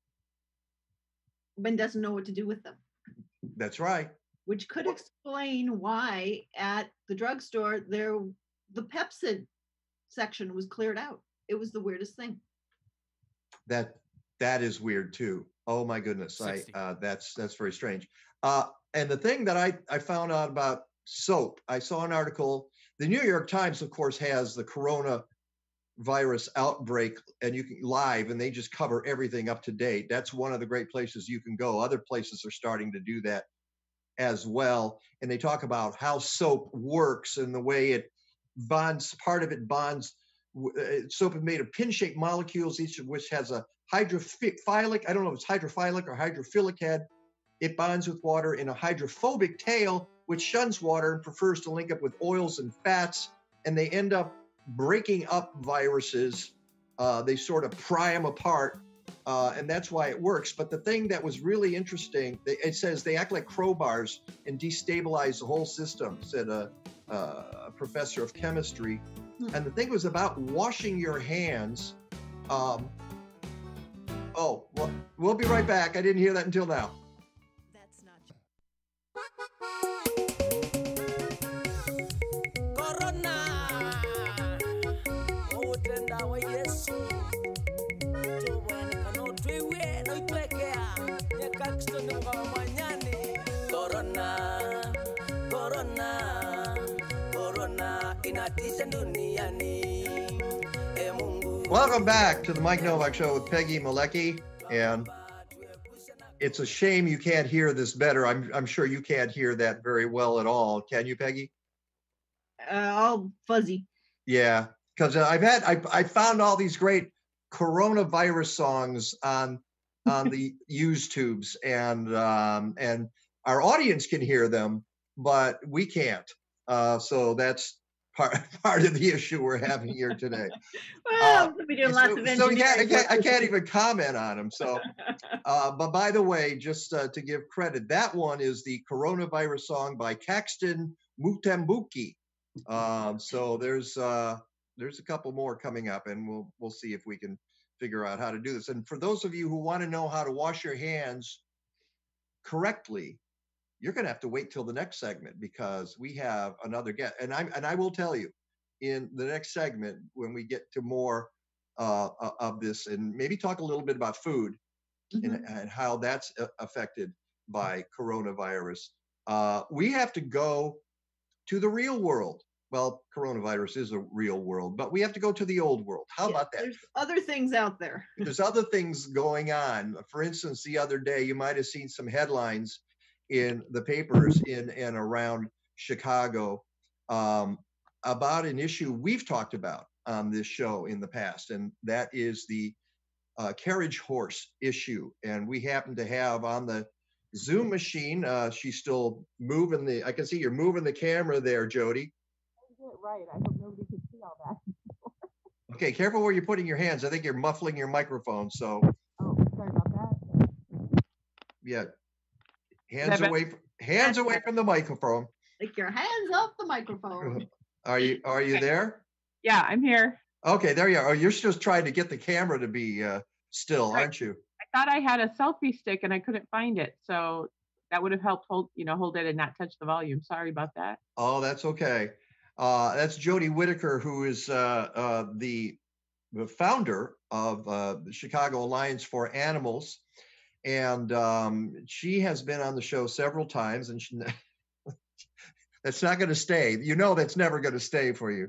but doesn't know what to do with them. That's right. Which could explain why at the drugstore there the Pepsid section was cleared out. It was the weirdest thing. That that is weird too. Oh my goodness. I uh, that's that's very strange. Uh, and the thing that I, I found out about soap, I saw an article. The New York Times, of course, has the corona virus outbreak, and you can live, and they just cover everything up to date. That's one of the great places you can go. Other places are starting to do that as well. And they talk about how soap works and the way it bonds, part of it bonds. Uh, soap is made of pin-shaped molecules, each of which has a hydrophilic, I don't know if it's hydrophilic or hydrophilic head. It bonds with water in a hydrophobic tail, which shuns water and prefers to link up with oils and fats, and they end up breaking up viruses. Uh, they sort of pry them apart, uh, and that's why it works. But the thing that was really interesting, they, it says they act like crowbars and destabilize the whole system, said a, a professor of chemistry. Hmm. And the thing was about washing your hands. Um, oh, well, we'll be right back. I didn't hear that until now. That's not Welcome back to the Mike Nowak Show with Peggy Malecki, and it's a shame you can't hear this better. I'm I'm sure you can't hear that very well at all. Can you, Peggy? Uh, all fuzzy. Yeah, because I've had I I found all these great coronavirus songs on on the YouTubes, and um, and our audience can hear them, but we can't. Uh, so that's part part of the issue we're having here today. Well, uh, we do lots so, of so yeah, I can't, I engineering. can't even comment on them. So, uh, but by the way, just uh, to give credit, that one is the coronavirus song by Caxton Mutambuki. Um, so there's uh, there's a couple more coming up, and we'll we'll see if we can figure out how to do this. And for those of you who want to know how to wash your hands correctly, you're going to have to wait till the next segment, because we have another guest. And I'm and I will tell you in the next segment, when we get to more uh, of this, and maybe talk a little bit about food, mm-hmm. and, and how that's affected by coronavirus. Uh, we have to go to the real world. Well, coronavirus is a real world, but we have to go to the old world. How yeah, about that? There's other things out there. There's other things going on. For instance, the other day, you might have seen some headlines in the papers in and around Chicago um, about an issue we've talked about on this show in the past, and that is the uh, carriage horse issue. And we happen to have on the Zoom machine, uh, she's still moving the, I can see you're moving the camera there, Jodie. Right, I hope nobody can see all that. Okay, careful where you're putting your hands. I think you're muffling your microphone, so. Oh, sorry about that. Yeah. Hands away, from, hands away from the microphone. Take your hands off the microphone. Are you Are you okay. there? Yeah, I'm here. Okay, there you are. Oh, you're just trying to get the camera to be uh, still, right. aren't you? I thought I had a selfie stick and I couldn't find it, so that would have helped hold, you know, hold it and not touch the volume. Sorry about that. Oh, that's okay. Uh, that's Jodie Wiederkehr, who is uh, uh, the, the founder of uh, the Chicago Alliance for Animals. And um, she has been on the show several times, and she, that's not going to stay. You know, that's never going to stay for you.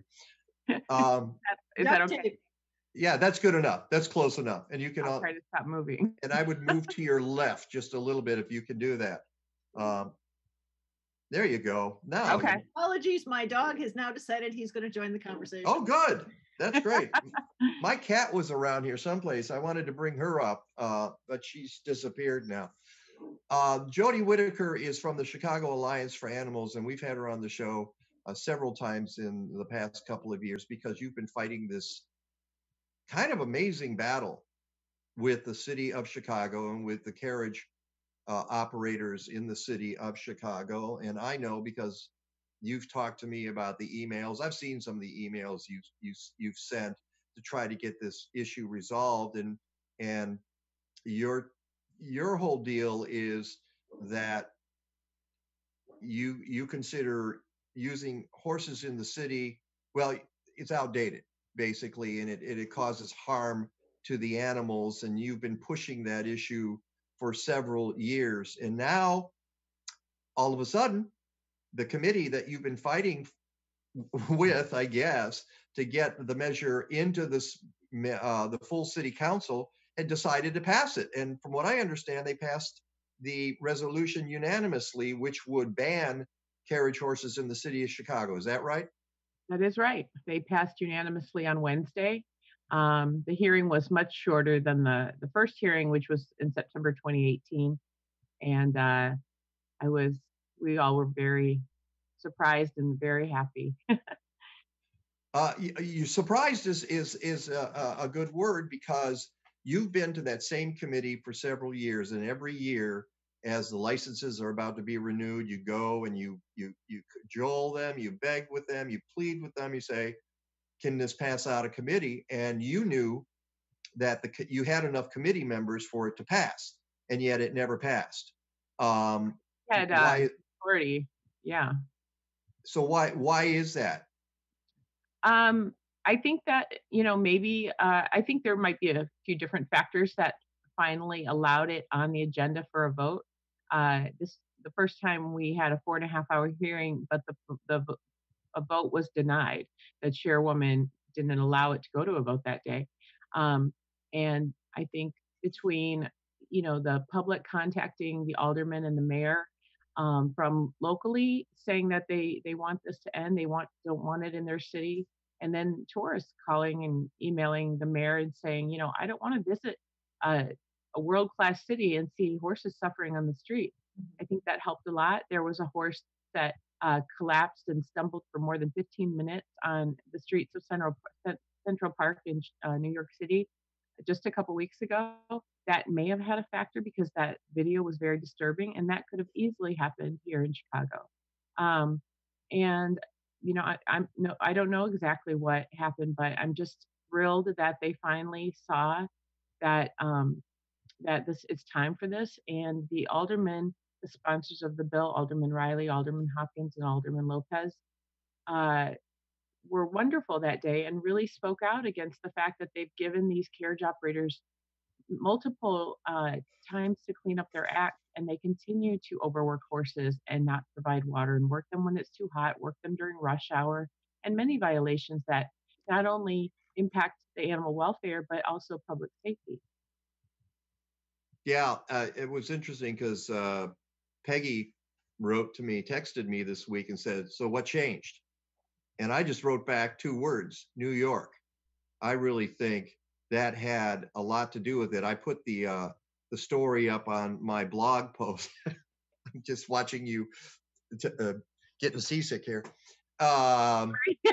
Um, is that okay? Yeah, that's good enough. That's close enough. And you can I'll all, try to stop moving. And I would move to your left just a little bit if you can do that. Um, there you go. Now, okay. Apologies, my dog has now decided he's going to join the conversation. Oh, good. That's great. My cat was around here someplace. I wanted to bring her up, uh, but she's disappeared now. Uh, Jodie Wiederkehr is from the Chicago Alliance for Animals, and we've had her on the show uh, several times in the past couple of years, because you've been fighting this kind of amazing battle with the city of Chicago and with the carriage uh, operators in the city of Chicago. And I know because you've talked to me about the emails. I've seen some of the emails you, you, you've sent to try to get this issue resolved. And, and your, your whole deal is that you, you consider using horses in the city, well, it's outdated basically, and it, it, it causes harm to the animals. And you've been pushing that issue for several years. And now all of a sudden, the committee that you've been fighting with, I guess, to get the measure into this, uh, the full city council had decided to pass it. And from what I understand, they passed the resolution unanimously, which would ban carriage horses in the city of Chicago. Is that right? That is right. They passed unanimously on Wednesday. Um, the hearing was much shorter than the, the first hearing, which was in September twenty eighteen. And uh, I was, we all were very surprised and very happy. uh, you, you surprised is is is a, a good word, because you've been to that same committee for several years, and every year, as the licenses are about to be renewed, you go and you you you cajole them, you beg with them, you plead with them, you say, "Can this pass out of committee?" And you knew that the you had enough committee members for it to pass, and yet it never passed. Um, had uh, why? Authority, yeah. So why why is that? Um, I think that, you know, maybe uh, I think there might be a few different factors that finally allowed it on the agenda for a vote. Uh, this the first time we had a four and a half hour hearing, but the the a vote was denied. The chairwoman didn't allow it to go to a vote that day. Um, and I think between, you know, the public contacting the alderman and the mayor um, from locally saying that they they want this to end, they want don't want it in their city, and then tourists calling and emailing the mayor and saying, you know, I don't want to visit a, a world-class city and see horses suffering on the street. I think that helped a lot. There was a horse that uh, collapsed and stumbled for more than fifteen minutes on the streets of Central Central Park in uh, New York City just a couple weeks ago. That may have had a factor because that video was very disturbing, and that could have easily happened here in Chicago. Um, and you know, I, I'm no, I don't know exactly what happened, but I'm just thrilled that they finally saw that um, that this it's time for this, and the aldermen, the sponsors of the bill, Alderman Riley, Alderman Hopkins, and Alderman Lopez, uh, were wonderful that day and really spoke out against the fact that they've given these carriage operators multiple uh, times to clean up their act, and they continue to overwork horses and not provide water and work them when it's too hot, work them during rush hour, and many violations that not only impact the animal welfare, but also public safety. Yeah, uh, it was interesting because uh, Peggy wrote to me, texted me this week and said, "So what changed?" And I just wrote back two words: New York. I really think that had a lot to do with it. I put the uh, the story up on my blog post. I'm just watching you t- uh, getting seasick here. Um,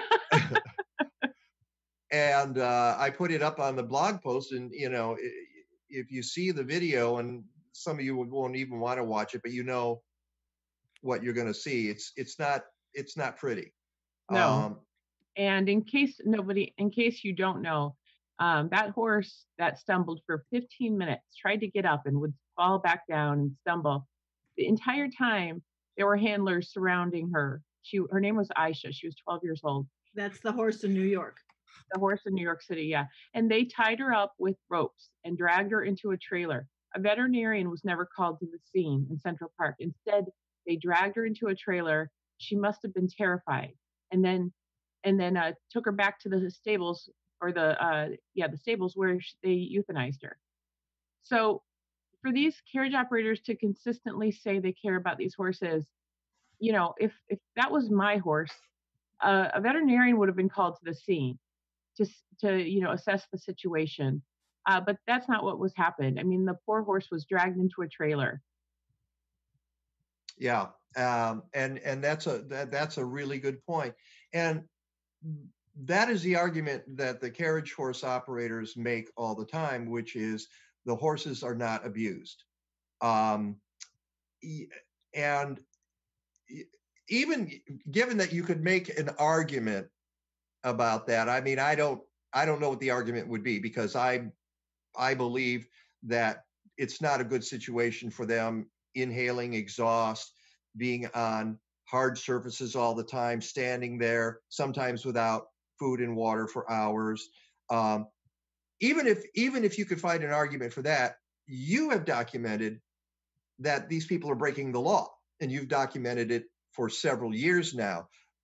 and uh, I put it up on the blog post, and you know, if you see the video, and some of you won't even want to watch it, but you know what you're going to see. It's it's not it's not pretty. No. Um, and in case nobody, in case you don't know, um, that horse that stumbled for fifteen minutes, tried to get up and would fall back down and stumble. The entire time, there were handlers surrounding her. She, her name was Aisha. She was twelve years old. That's the horse in New York. The horse in New York City, yeah. And they tied her up with ropes and dragged her into a trailer. A veterinarian was never called to the scene in Central Park. Instead, they dragged her into a trailer. She must have been terrified. And then, and then uh, took her back to the stables, or the uh, yeah, the stables where they euthanized her. So, for these carriage operators to consistently say they care about these horses, you know, if if that was my horse, uh, a veterinarian would have been called to the scene to to you know assess the situation. Uh, but that's not what was happened. I mean, the poor horse was dragged into a trailer. Yeah, um, and and that's a that, that's a really good point, and that is the argument that the carriage horse operators make all the time, which is the horses are not abused, um, and even given that you could make an argument about that, I mean, I don't I don't know what the argument would be, because I I believe that it's not a good situation for them inhaling exhaust, being on hard surfaces all the time, standing there, sometimes without food and water for hours. Um, even if even if you could find an argument for that, you have documented that these people are breaking the law, and you've documented it for several years now.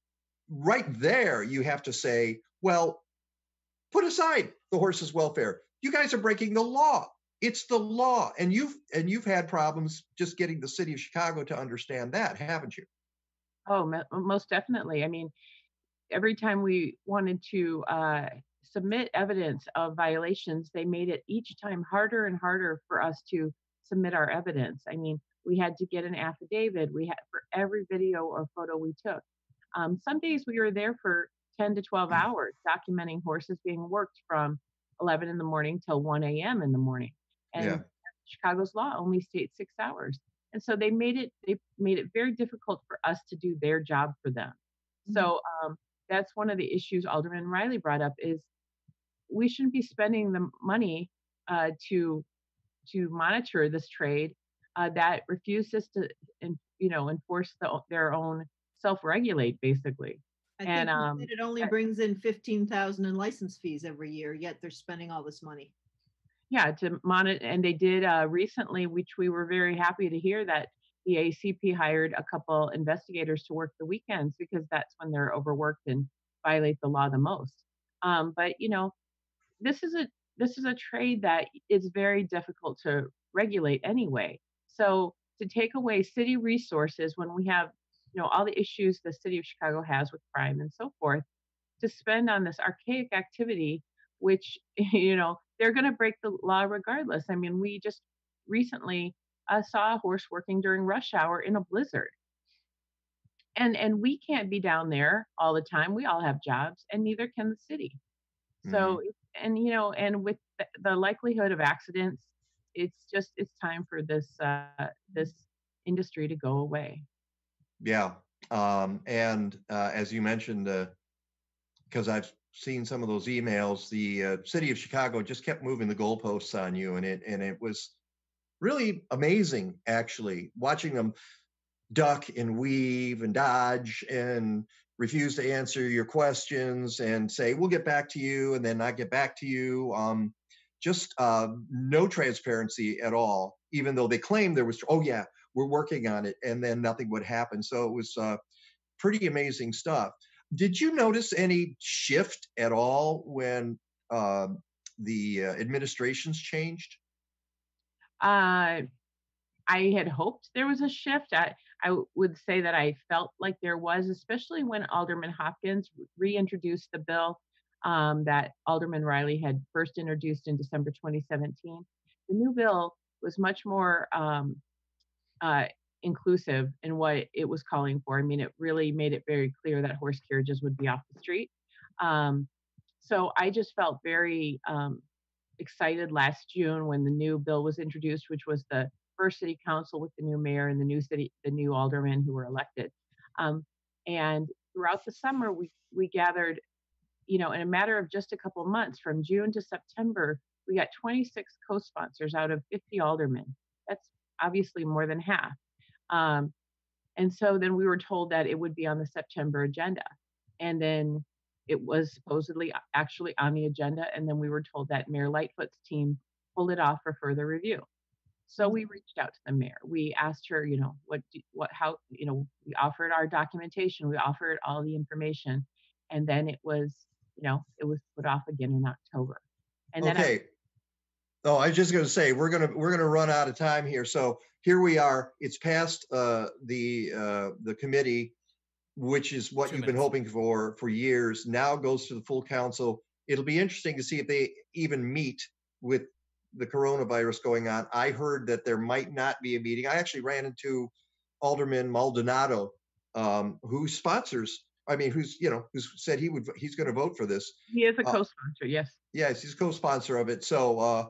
right there, you have to say, well, put aside the horses' welfare. You guys are breaking the law. It's the law. And you've and you've had problems just getting the city of Chicago to understand that, haven't you? Oh, mo- most definitely. I mean, every time we wanted to uh, submit evidence of violations, they made it each time harder and harder for us to submit our evidence. I mean, we had to get an affidavit. We had for every video or photo we took. Um, some days we were there for ten to twelve hours documenting horses being worked from eleven in the morning till one a.m. in the morning. And Yeah. Chicago's law only states six hours. And so they made it they made it very difficult for us to do their job for them. So um, that's one of the issues Alderman Riley brought up is we shouldn't be spending the money uh, to to monitor this trade uh, that refuses to en- you know enforce the, their own self-regulate basically. I And think you um, said it only that- brings in fifteen thousand in license fees every year, yet they're spending all this money. yeah, to monitor, and they did uh, recently, which we were very happy to hear that the A C P hired a couple investigators to work the weekends because that's when they're overworked and violate the law the most. Um, but you know, this is a this is a trade that is very difficult to regulate anyway. So to take away city resources when we have you know all the issues the city of Chicago has with crime and so forth, to spend on this archaic activity, which you know they're going to break the law regardless. I mean, we just recently uh, saw a horse working during rush hour in a blizzard, and and we can't be down there all the time. We all have jobs, and neither can the city. So, and you know, and with the, the likelihood of accidents, it's just it's time for this uh, this industry to go away. Yeah. Um, and uh, as you mentioned, uh, because I've seen some of those emails, the uh, city of Chicago just kept moving the goalposts on you, and it and it was really amazing, actually, watching them duck and weave and dodge and refuse to answer your questions and say, we'll get back to you, and then not get back to you. Um, just uh, no transparency at all, even though they claimed there was, oh yeah, we're working on it, and then nothing would happen. So it was uh, pretty amazing stuff. Did you notice any shift at all when uh, the uh, administrations changed? Uh, I had hoped there was a shift. I, I would say that I felt like there was, especially when Alderman Hopkins reintroduced the bill um, that Alderman Riley had first introduced in December twenty seventeen. The new bill was much more um, uh, inclusive in what it was calling for. I mean, it really made it very clear that horse carriages would be off the street. Um, so I just felt very um, excited last June when the new bill was introduced, which was the first city council with the new mayor and the new city, the new aldermen who were elected. Um, and throughout the summer, we we gathered, you know, in a matter of just a couple of months, from June to September, we got twenty-six co-sponsors out of fifty aldermen. That's obviously more than half. Um, and so then we were told that it would be on the September agenda. And then it was supposedly actually on the agenda. And then we were told that Mayor Lightfoot's team pulled it off for further review. So we reached out to the mayor. We asked her, you know, what, do, what, how, you know, we offered our documentation. We offered all the information. And then it was, you know, it was put off again in October. And then okay. I, oh, I was just going to say, we're going to, we're going to run out of time here. So here we are. It's past uh, the, uh, the committee, which is what Two you've minutes. been hoping for for years. Now goes to the full council. It'll be interesting to see if they even meet with the coronavirus going on. I heard that there might not be a meeting. I actually ran into Alderman Maldonado, um, who sponsors, I mean, who's, you know, who's said he would, he's going to vote for this. he is a Uh, co-sponsor, yes. Yes, he's co-sponsor of it. So uh,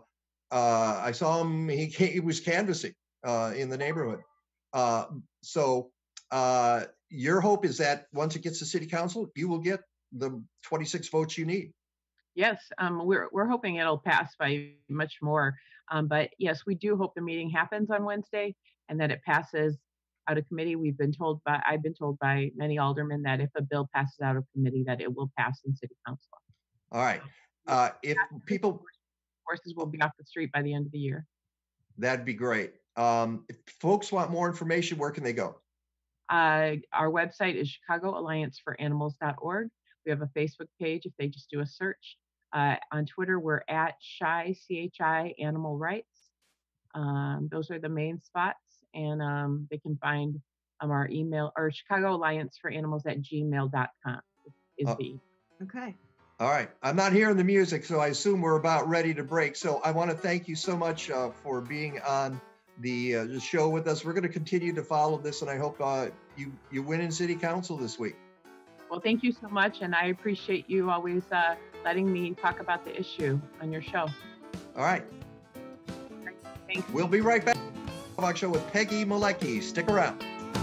uh, I saw him, he, he was canvassing uh, in the neighborhood. Uh, so uh, your hope is that once it gets to city council, you will get the twenty-six votes you need. Yes, um, we're we're hoping it'll pass by much more. Um, but yes, we do hope the meeting happens on Wednesday and that it passes out of committee. We've been told by I've been told by many aldermen that if a bill passes out of committee, that it will pass in city council. All right. Uh, if people, horses will be off the street by the end of the year. That'd be great. Um, if folks want more information, where can they go? Uh, our website is chicago alliance for animals dot org. We have a Facebook page if they just do a search. Uh, on Twitter, we're at Chi, C H I, Animal Rights. Um, those are the main spots. And um, they can find um, our email, or Chicago Alliance for Animals at gmail dot com is Oh. the. Okay. All right. I'm not hearing the music, so I assume we're about ready to break. So I want to thank you so much uh, for being on the, uh, the show with us. We're going to continue to follow this, and I hope uh, you, you win in City Council this week. Well, thank you so much, and I appreciate you always uh, letting me talk about the issue on your show. All right. Thanks. We'll be right back. Nowak Show with Peggy Malecki. Stick around.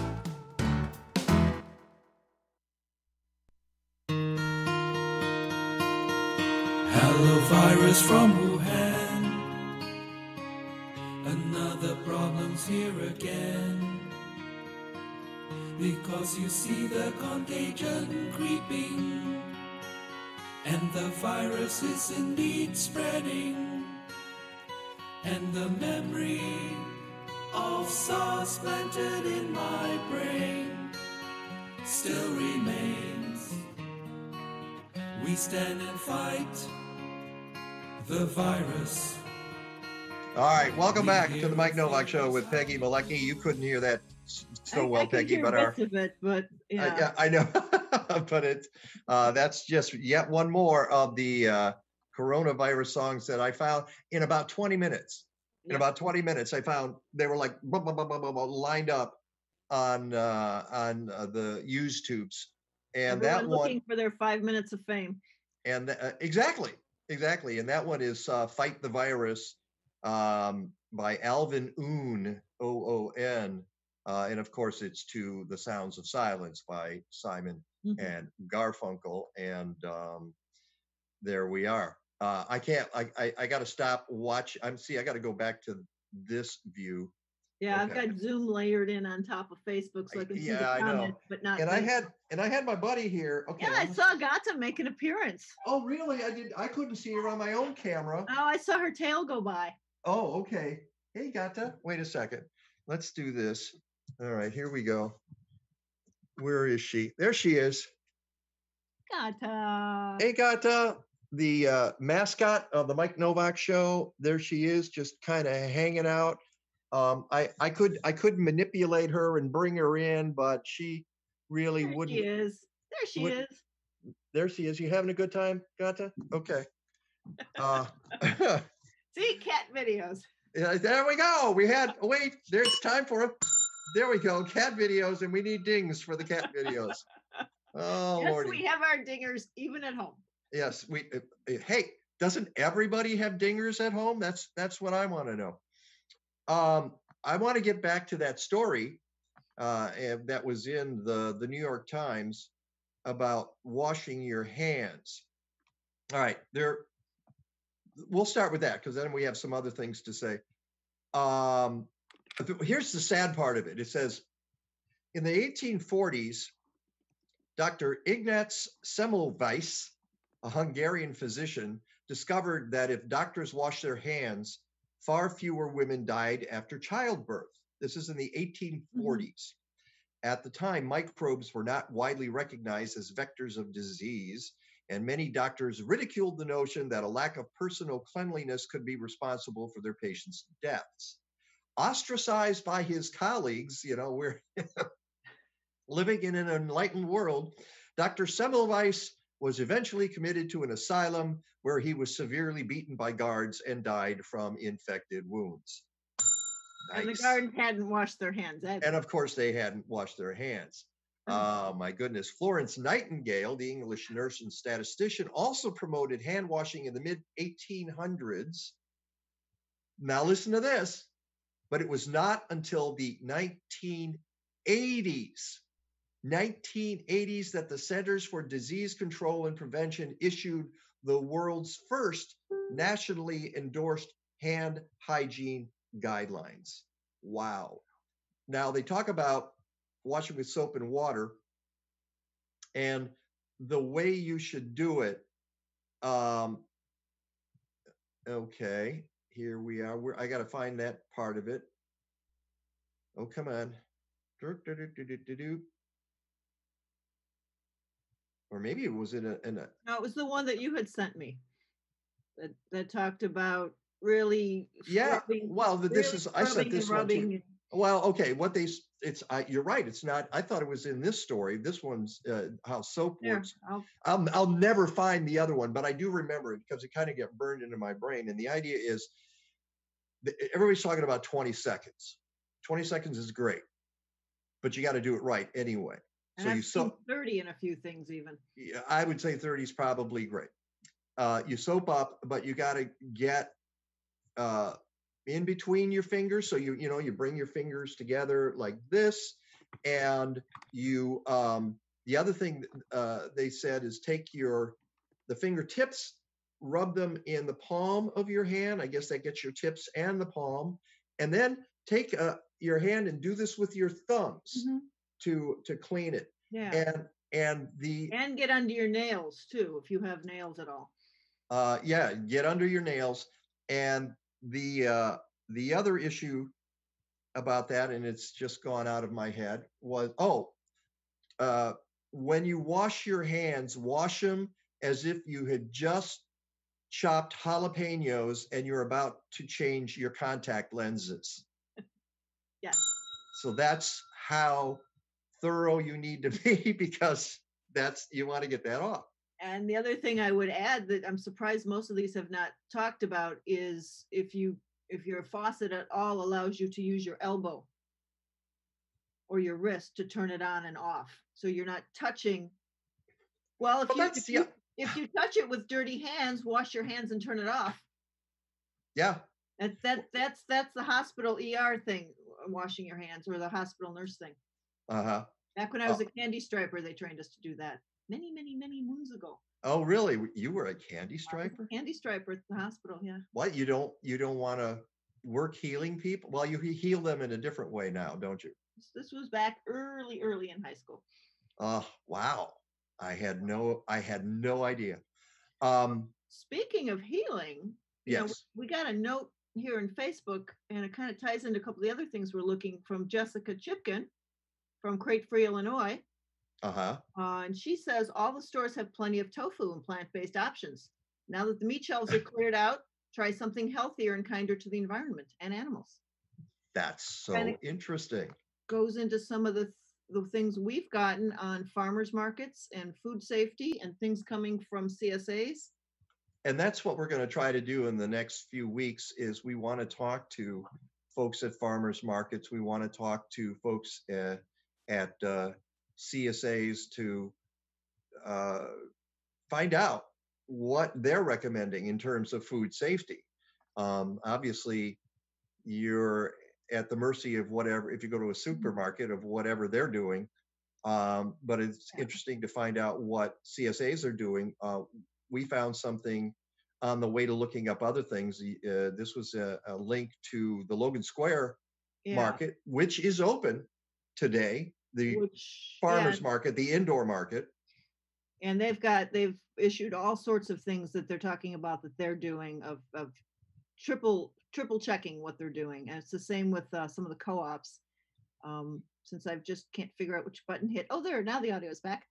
Hello, virus from Wuhan. Another problem's here again. Because you see the contagion creeping, and the virus is indeed spreading, and the memory of SARS planted in my brain still remains. We stand and fight the virus. All right, welcome back to the Mike Nowak Show with Peggy Malecki. You couldn't hear that so I, well, I Peggy, hear but our bits of it, but yeah, uh, yeah, I know, but it's uh, that's just yet one more of the uh, coronavirus songs that I found in about twenty minutes. In Yeah. about twenty minutes, I found they were like blah, blah, blah, blah, blah, blah, lined up on uh, on uh, the YouTubes, and everyone that one. looking for their five minutes of fame. And uh, exactly, exactly. And that one is uh, Fight the Virus um, by Alvin Oon, O O N. Uh, and of course, it's To the Sounds of Silence by Simon Mhm. and Garfunkel. And um, there we are. Uh, I can't, I, I, I got to stop watch. I'm see, I got to go back to this view. Yeah, Okay. I've got Zoom layered in on top of Facebook so I can see Yeah, the I know. comments, but not. And I this. had, and I had my buddy here. Okay. Yeah, I saw Gata make an appearance. Oh, really? I did. I couldn't see her on my own camera. Oh, I saw her tail go by. Oh, okay. Hey, Gata. Wait a second. Let's do this. All right, here we go. Where is she? There she is. Gata. Hey, Gata, the uh, mascot of the Mike Nowak Show. There she is, just kind of hanging out. Um, I I could I could manipulate her and bring her in, but she really There wouldn't. she is. There she would- is. There she is. You having a good time, Gata? Okay. Uh, See, cat videos. Yeah, there we go. We had, oh, wait, there's time for it. There we go. Cat videos, and we need dings for the cat videos. Oh, Yes, Lordy. we have our dingers even at home. Yes, we, uh, uh, hey, doesn't everybody have dingers at home? That's, that's what I want to know. Um, I want to get back to that story uh, and that was in the, the New York Times about washing your hands. All right, there, we'll start with that because then we have some other things to say. Um, here's the sad part of it. It says, in the eighteen forties, Doctor Ignaz Semmelweis, a Hungarian physician, discovered that if doctors washed their hands, far fewer women died after childbirth. This is in the eighteen forties. Mm-hmm. At the time, microbes were not widely recognized as vectors of disease, and many doctors ridiculed the notion that a lack of personal cleanliness could be responsible for their patients' deaths. Ostracized by his colleagues, you know, we're living in an enlightened world, Doctor Semmelweis was eventually committed to an asylum where he was severely beaten by guards and died from infected wounds. Nice. And the guards hadn't washed their hands. That's And of course, they hadn't washed their hands. Oh, my goodness. Florence Nightingale, the English nurse and statistician, also promoted hand washing in the mid eighteen hundreds. Now, listen to this. But it was not until the nineteen eighties, nineteen eighties, that the Centers for Disease Control and Prevention issued the world's first nationally endorsed hand hygiene guidelines. Wow. Now, they talk about washing with soap and water and the way you should do it. Um, okay, here we are. We're, I got to find that part of it. Oh, come on. Or maybe it was in a, in a. No, it was the one that you had sent me that, that talked about really. Yeah. Rubbing, Well, this really is, I sent this one to, well, okay. What they, it's, I, you're right. It's not, I thought it was in this story. This one's uh, how soap There, works. I'll, I'll, I'll never find the other one, but I do remember it because it kind of got burned into my brain. And the idea is that everybody's talking about twenty seconds. twenty seconds is great, but you got to do it right anyway. and So I've you seen soap, thirty in a few things even. yeah, I would say thirty is probably great. Uh, you soap up, but you got to get uh, in between your fingers. So you, you know, you bring your fingers together like this, and you, um, the other thing uh, they said is take your, the fingertips, rub them in the palm of your hand. I guess that gets your tips and the palm, and then take uh, your hand and do this with your thumbs Mm-hmm. to, to clean it. Yeah. And, and the, And get under your nails too, if you have nails at all. uh, yeah, get under your nails. And the, uh, the other issue about that, and it's just gone out of my head, was, oh, uh, when you wash your hands, wash them as if you had just chopped jalapenos and you're about to change your contact lenses. Yes. So that's how thorough you need to be, because that's, you want to get that off. And the other thing I would add that I'm surprised most of these have not talked about is if you if your faucet at all allows you to use your elbow or your wrist to turn it on and off. So you're not touching. Well, if, Well, you, that's, if, you, yeah. if you touch it with dirty hands, wash your hands and turn it off. Yeah. That, that that's that's the hospital E R thing, washing your hands, or the hospital nurse thing. Uh-huh. Back when I was Oh. a candy striper, they trained us to do that many, many, many moons ago. Oh, really? You were a candy I was striper? a candy striper at the hospital, yeah. What, you don't, you don't want to work healing people? Well, you heal them in a different way now, don't you? This, this was back early, early in high school. Oh, wow. I had no, I had no idea. Um, Speaking of healing, you know, yes. we got a note here in Facebook, and it kind of ties into a couple of the other things we're looking from Jessica Chipkin from Crate Free, Illinois. Uh-huh. Uh, and she says all the stores have plenty of tofu and plant-based options. Now that the meat shelves are cleared out, try something healthier and kinder to the environment and animals. That's so And it interesting. goes into some of the, the things we've gotten on farmers markets and food safety and things coming from C S As. And that's what we're going to try to do in the next few weeks is we want to talk to folks at farmers markets. We want to talk to folks uh, at uh, C S As to uh, find out what they're recommending in terms of food safety. Um, obviously, you're at the mercy of whatever, if you go to a supermarket, of whatever they're doing. Um, but it's interesting to find out what C S As are doing. Uh, we found something on the way to looking up other things. Uh, this was a, a link to the Logan Square Yeah. market, which is open today. The Which, farmers yeah, market, the indoor market. and they've got they've issued all sorts of things that they're talking about that they're doing of of triple triple checking what they're doing, and it's the same with uh, some of the co-ops. Um, since I just can't figure out which button hit. Oh, there, now the audio is back.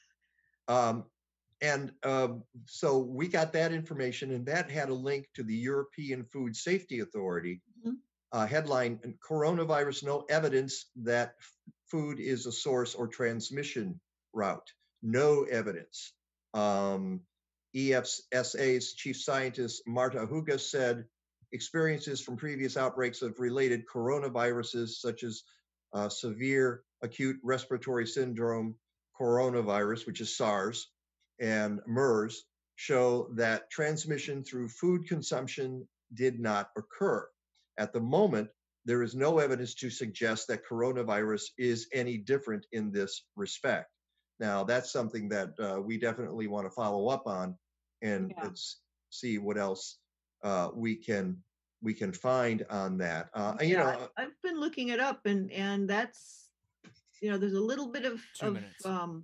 Um, and uh, so we got that information, and that had a link to the European Food Safety Authority. Mhm. Uh, headline: Coronavirus, no evidence that f- food is a source or transmission route. No evidence. Um, E F S A's chief scientist Marta Huga said experiences from previous outbreaks of related coronaviruses, such as uh, severe acute respiratory syndrome coronavirus, which is SARS, and MERS, show that transmission through food consumption did not occur. At the moment, there is no evidence to suggest that coronavirus is any different in this respect. Now, that's something that uh, we definitely want to follow up on, and Yeah. let's see what else uh, we can we can find on that. Uh, you Yeah, know, I- I've been looking it up, and and that's, you know, there's a little bit of Two of minutes. um.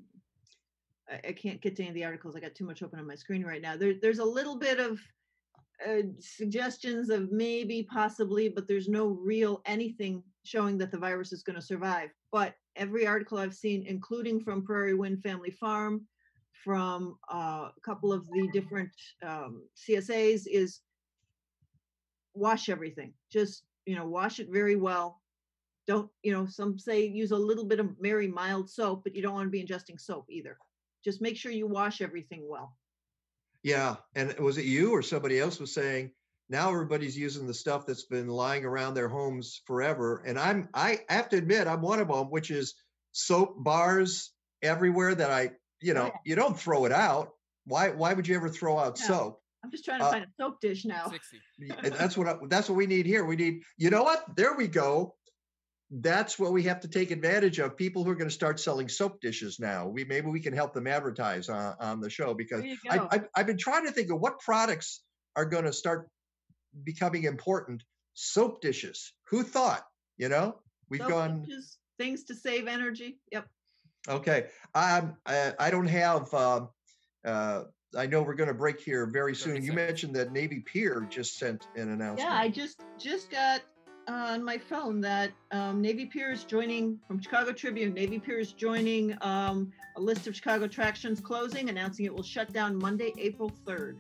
I, I can't get to any of the articles. I got too much open on my screen right now. There, there's a little bit of uh, suggestions of maybe, possibly, but there's no real anything showing that the virus is going to survive. But every article I've seen, including from Prairie Wind Family Farm, from uh, a couple of the different um, C S As, is wash everything. Just, you know, wash it very well. Don't, you know, some say use a little bit of very mild soap, but you don't want to be ingesting soap either. Just make sure you wash everything well. Yeah. And was it you or somebody else was saying, now everybody's using the stuff that's been lying around their homes forever. And I'm, I have to admit, I'm one of them, which is soap bars everywhere that I, you know, oh, yeah. you don't throw it out. Why, why would you ever throw out no, soap? I'm just trying to uh, find a soap dish now. sixty. That's what, I, that's what we need here. We need, you know what? There we go. That's what we have to take advantage of. People who are going to start selling soap dishes now. We maybe we can help them advertise on, on the show, because I, I, I've been trying to think of what products are going to start becoming important. Soap dishes. Who thought? You know, we've soap gone dishes, things to save energy. Yep. Okay. Um, I, I don't have. Um, uh, I know we're going to break here very soon. You mentioned that Navy Pier just sent an announcement. Yeah, I just just got on my phone that um, Navy Pier is joining, from Chicago Tribune, Navy Pier is joining um, a list of Chicago attractions closing, announcing it will shut down Monday, April third.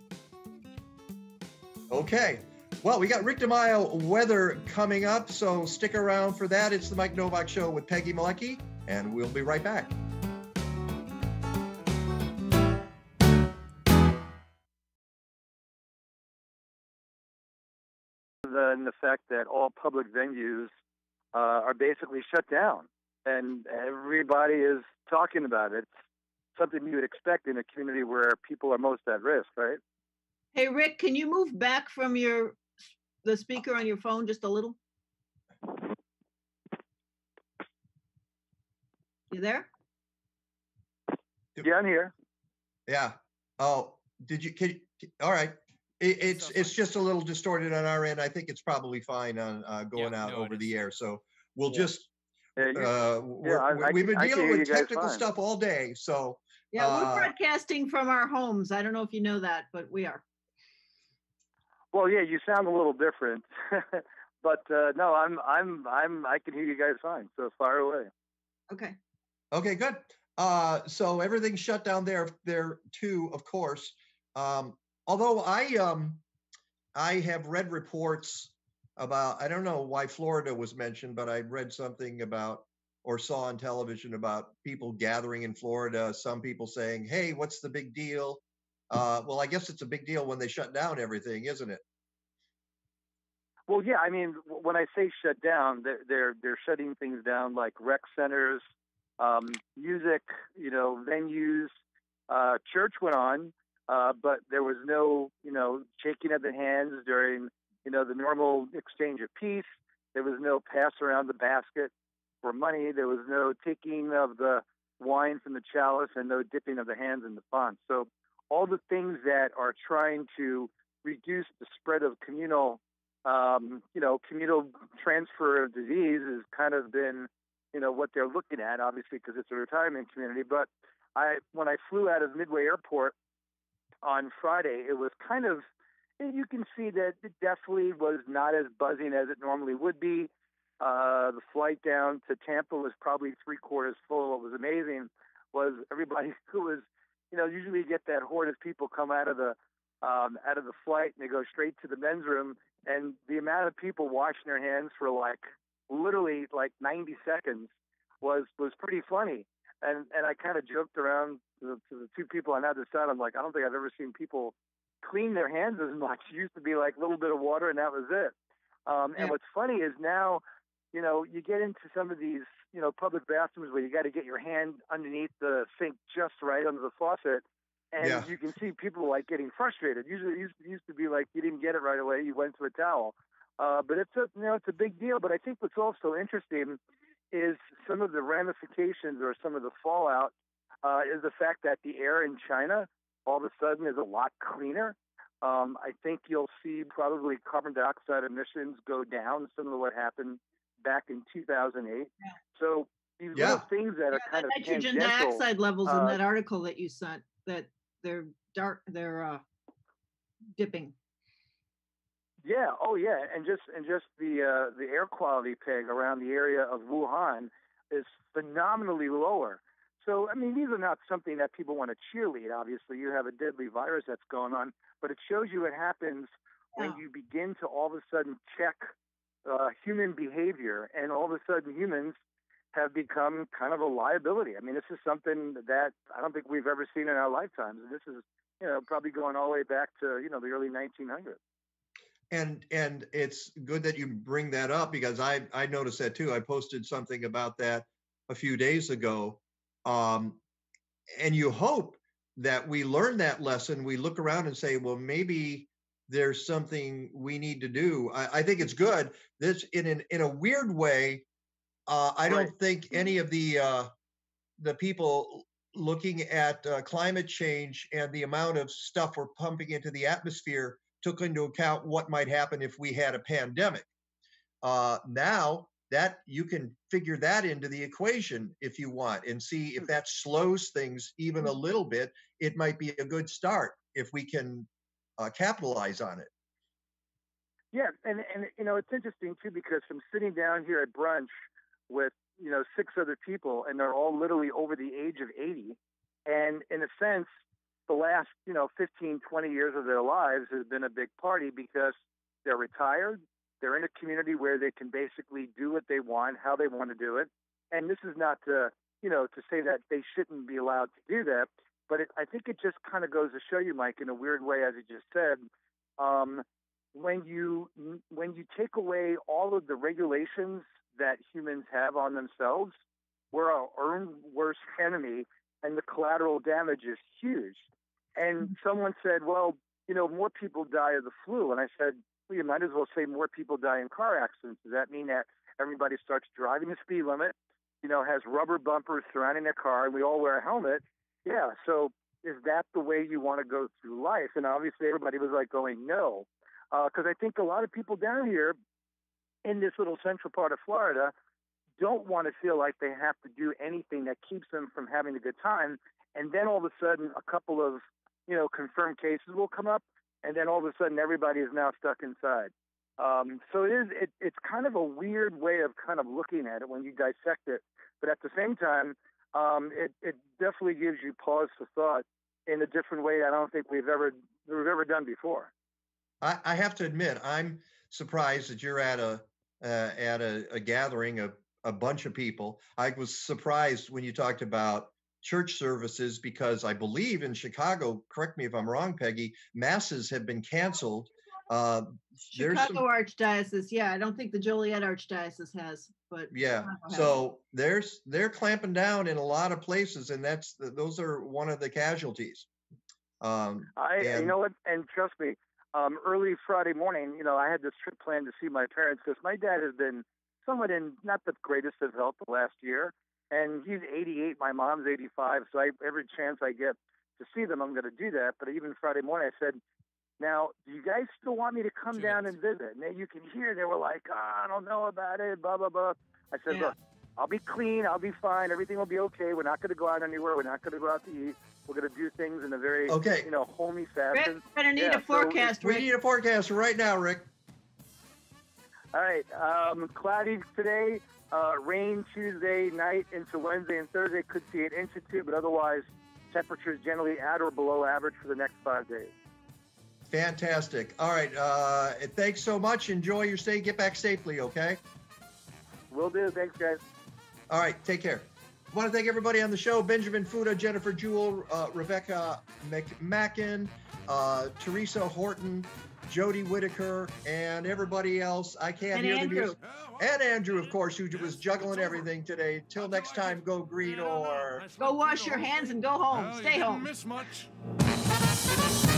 Okay. Well, we got Rick DeMaio weather coming up, so stick around for that. It's the Mike Nowak Show with Peggy Malecki, and we'll be right back. And the fact that all public venues uh, are basically shut down, and everybody is talking about it. It's something you would expect in a community where people are most at risk, right? Hey, Rick, can you move back from your the speaker on your phone just a little? You there? Yeah, I'm here. Yeah. Oh, did you? Can, all right. It's it's just a little distorted on our end. I think it's probably fine on uh, going yeah, out no, over the air. So we'll yeah. just uh, yeah, I, we've been dealing with technical stuff all day. So yeah, uh, we're broadcasting from our homes. I don't know if you know that, but we are. Well, yeah, you sound a little different, but uh, no, I'm I'm I'm I can hear you guys fine. So far away. Okay. Okay, good. Uh, so everything's shut down there there too, of course. Um, Although I um, I have read reports about, I don't know why Florida was mentioned, but I read something about or saw on television about people gathering in Florida. Some people saying, "Hey, what's the big deal?" Uh, well, I guess it's a big deal when they shut down everything, isn't it? Well, yeah. I mean, when I say shut down, they're they're, they're shutting things down like rec centers, um, music, you know, venues. Uh, church went on. Uh, but there was no, you know, shaking of the hands during, you know, the normal exchange of peace. There was no pass around the basket for money. There was no taking of the wine from the chalice and no dipping of the hands in the font. So all the things that are trying to reduce the spread of communal, um, you know, communal transfer of disease has kind of been, you know, what they're looking at, obviously, because it's a retirement community. But I, when I flew out of Midway Airport on Friday, it was kind of, you can see that it definitely was not as buzzing as it normally would be. Uh, the flight down to Tampa was probably three quarters full. What was amazing was everybody who was, you know, usually you get that horde of people come out of the um, out of the flight and they go straight to the men's room, and the amount of people washing their hands for like literally like ninety seconds was was pretty funny. And and I kind of joked around to the, to the two people on either side. I'm like, I don't think I've ever seen people clean their hands as much. It used to be like a little bit of water and that was it. Um, and what's funny is now, you know, you get into some of these, you know, public bathrooms where you got to get your hand underneath the sink just right under the faucet. And yeah. you can see people like getting frustrated. Usually it used, it used to be like you didn't get it right away. You went to a towel. Uh, but it's a, you know, it's a big deal. But I think what's also interesting is some of the ramifications or some of the fallout uh, is the fact that the air in China all of a sudden is a lot cleaner. Um, I think you'll see probably carbon dioxide emissions go down, similar to what happened back in two thousand eight. Yeah. So these yeah. little things that yeah, are kind of nitrogen dioxide levels uh, in that article that you sent, that they're dark, they're uh, dipping. Yeah. Oh, yeah. And just and just the uh, the air quality, Peg, around the area of Wuhan is phenomenally lower. So, I mean, these are not something that people want to cheerlead. Obviously, you have a deadly virus that's going on, but it shows you what happens when Yeah. you begin to all of a sudden check uh, human behavior, and all of a sudden humans have become kind of a liability. I mean, this is something that I don't think we've ever seen in our lifetimes. And this is, you know, probably going all the way back to, you know, the early nineteen hundreds. And and it's good that you bring that up, because I I noticed that too. I posted something about that a few days ago. Um, and you hope that we learn that lesson. We look around and say, well, maybe there's something we need to do. I, I think it's good. This in an, in a weird way. Uh, I don't think any of the uh, the people looking at uh, climate change and the amount of stuff we're pumping into the atmosphere took into account what might happen if we had a pandemic. Uh, now that you can figure that into the equation if you want, and see if that slows things even a little bit. It might be a good start if we can uh, capitalize on it. Yeah, and and you know, it's interesting too, because I'm sitting down here at brunch with, you know, six other people, and they're all literally over the age of eighty, and in a sense, the last, you know, fifteen, twenty years of their lives has been a big party, because they're retired, they're in a community where they can basically do what they want, how they want to do it. And this is not to, you know, to say that they shouldn't be allowed to do that, but it, I think it just kind of goes to show you, Mike, in a weird way, as you just said, um, when you when you take away all of the regulations that humans have on themselves, we're our own worst enemy, and the collateral damage is huge. And someone said, well, you know, more people die of the flu. And I said, well, you might as well say more people die in car accidents. Does that mean that everybody starts driving the speed limit, you know, has rubber bumpers surrounding their car, and we all wear a helmet? Yeah. So is that the way you want to go through life? And obviously everybody was like going, no. Because uh, I think a lot of people down here in this little central part of Florida don't want to feel like they have to do anything that keeps them from having a good time. And then all of a sudden, a couple of, you know, confirmed cases will come up, and then all of a sudden everybody is now stuck inside. Um, so it is, it, it's kind of a weird way of kind of looking at it when you dissect it. But at the same time, um, it, it definitely gives you pause for thought in a different way I don't think we've ever we've ever done before. I, I have to admit, I'm surprised that you're at a uh, at a, a gathering of a bunch of people. I was surprised when you talked about church services, because I believe in Chicago, correct me if I'm wrong, Peggy, masses have been canceled. Uh, Chicago some, Archdiocese, yeah, I don't think the Joliet Archdiocese has, but yeah. So there's they're clamping down in a lot of places, and that's those are one of the casualties. Um, I, and, you know what, and trust me, um, early Friday morning, you know, I had this trip planned to see my parents, because my dad has been somewhat in not the greatest of health the last year, and he's eighty-eight, my mom's eighty-five, so I, every chance I get to see them, I'm going to do that. But even Friday morning, I said, now, do you guys still want me to come down and visit? And then you can hear they were like, oh, I don't know about it, blah, blah, blah. I said, yeah. Look, I'll be clean, I'll be fine, everything will be okay. We're not going to go out anywhere, we're not going to go out to eat. We're going to do things in a very, okay. you know, homey fashion. Rick, gonna need yeah, a forecast, so Rick. We need a forecast right now, Rick. All right, um, cloudy today, uh, rain Tuesday night into Wednesday and Thursday. Could see an inch or two, but otherwise, temperatures generally at or below average for the next five days. Fantastic. All right, uh, thanks so much. Enjoy your stay. Get back safely, okay? Will do. Thanks, guys. All right, take care. I want to thank everybody on the show: Benjamin Futa, Jennifer Jewell, uh, Rebecca McMackin, uh, Teresa Horton, Jodie Wiederkehr, and everybody else. I can't and hear Andrew. the music. And Andrew, of course, who was juggling everything today. Till next time, go green or... Go wash your hands and go home. Well, Stay you home. didn't miss much.